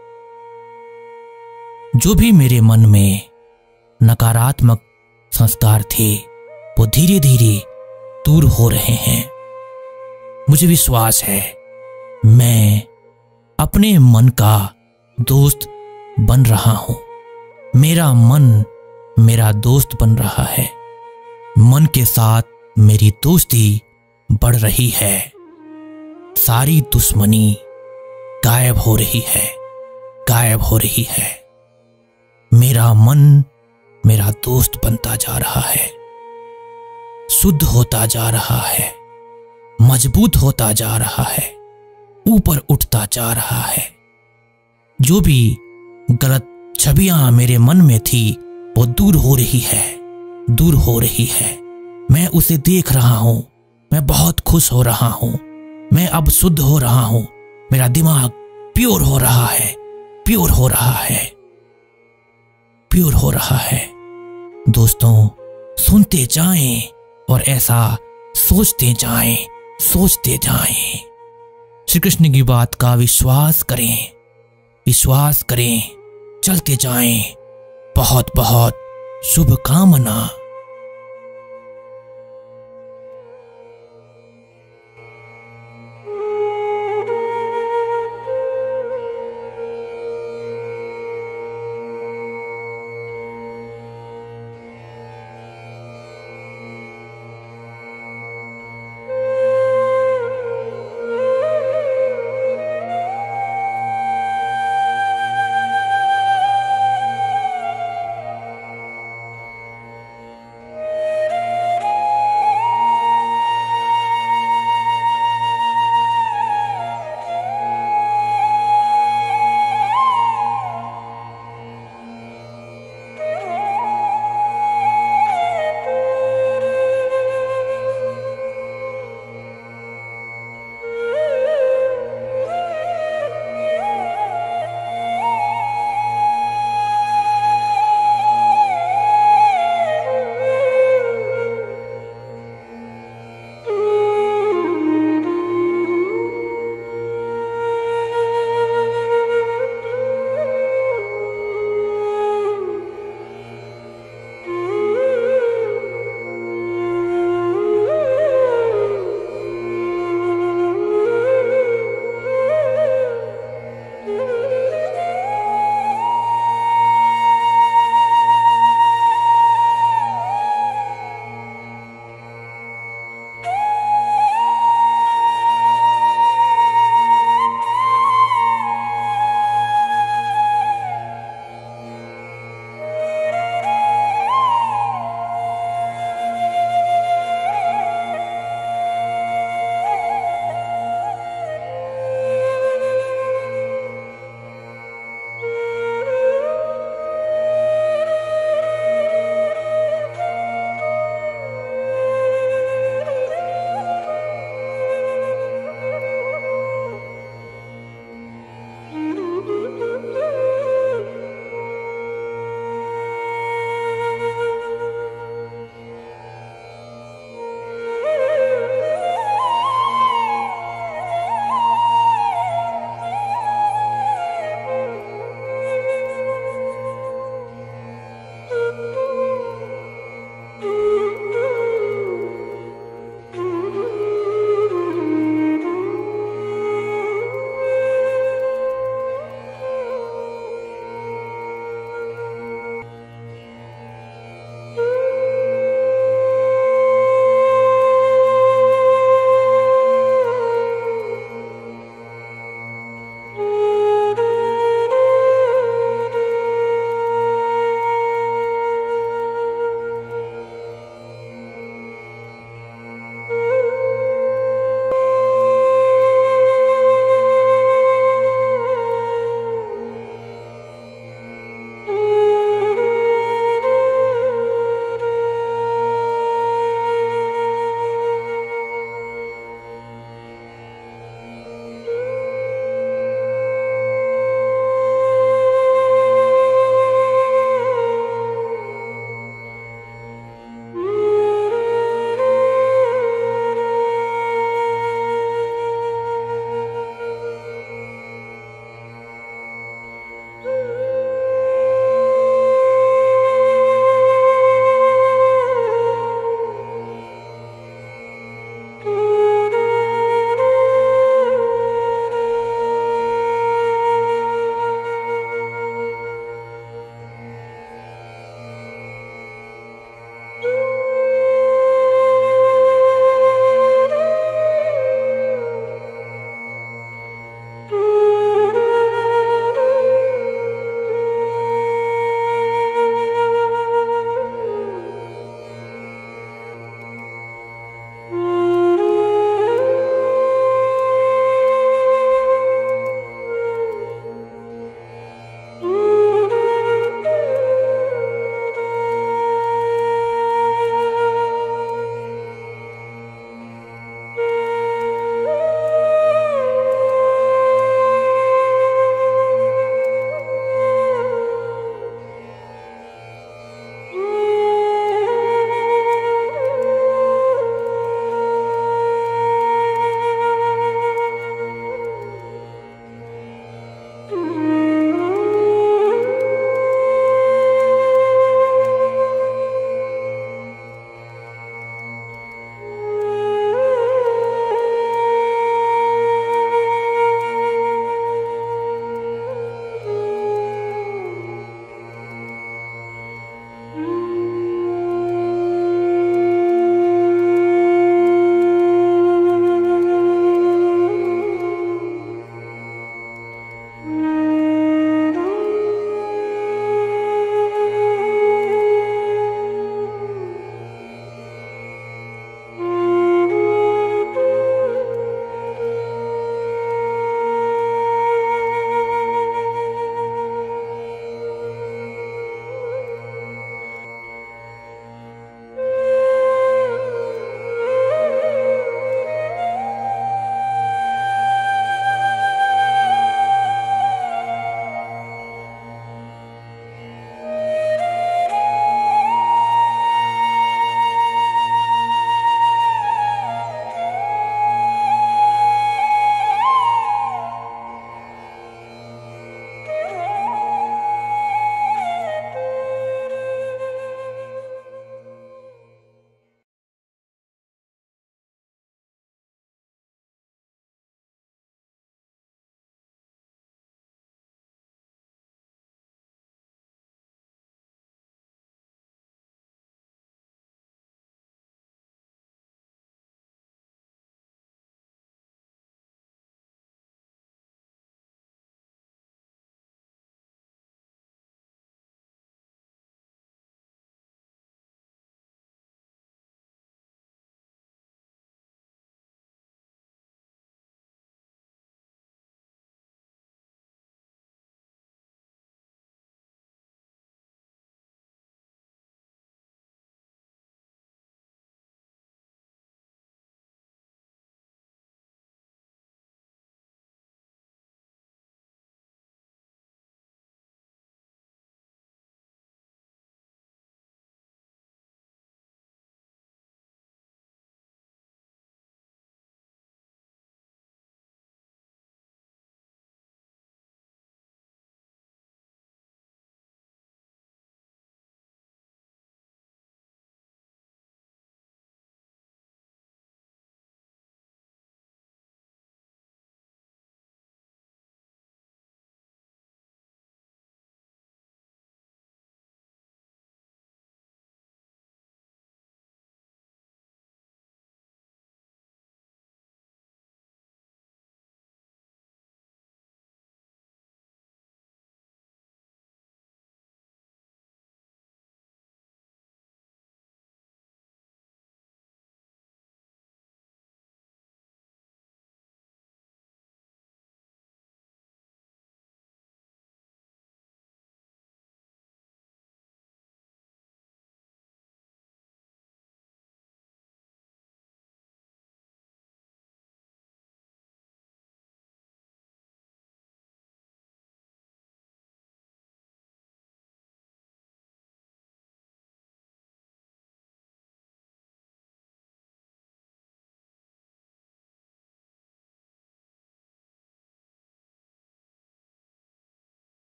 जो भी मेरे मन में नकारात्मक संस्कार थे वो धीरे धीरे दूर हो रहे हैं। मुझे विश्वास है मैं अपने मन का दोस्त बन रहा हूं। मेरा मन मेरा दोस्त बन रहा है। मन के साथ मेरी दोस्ती बढ़ रही है। सारी दुश्मनी गायब हो रही है, गायब हो रही है। मेरा मन मेरा दोस्त बनता जा रहा है, शुद्ध होता जा रहा है, मजबूत होता जा रहा है, ऊपर उठता जा रहा है। जो भी गलत छवियां मेरे मन में थी वो दूर हो रही है, दूर हो रही है। मैं उसे देख रहा हूं, मैं बहुत खुश हो रहा हूं। मैं अब शुद्ध हो रहा हूं। मेरा दिमाग प्योर हो रहा है, प्योर हो रहा है, प्योर हो रहा है। दोस्तों, सुनते जाएं, और ऐसा सोचते जाएं, सोचते जाएं। श्री कृष्ण की बात का विश्वास करें, विश्वास करें, चलते जाएं। बहुत बहुत शुभकामना।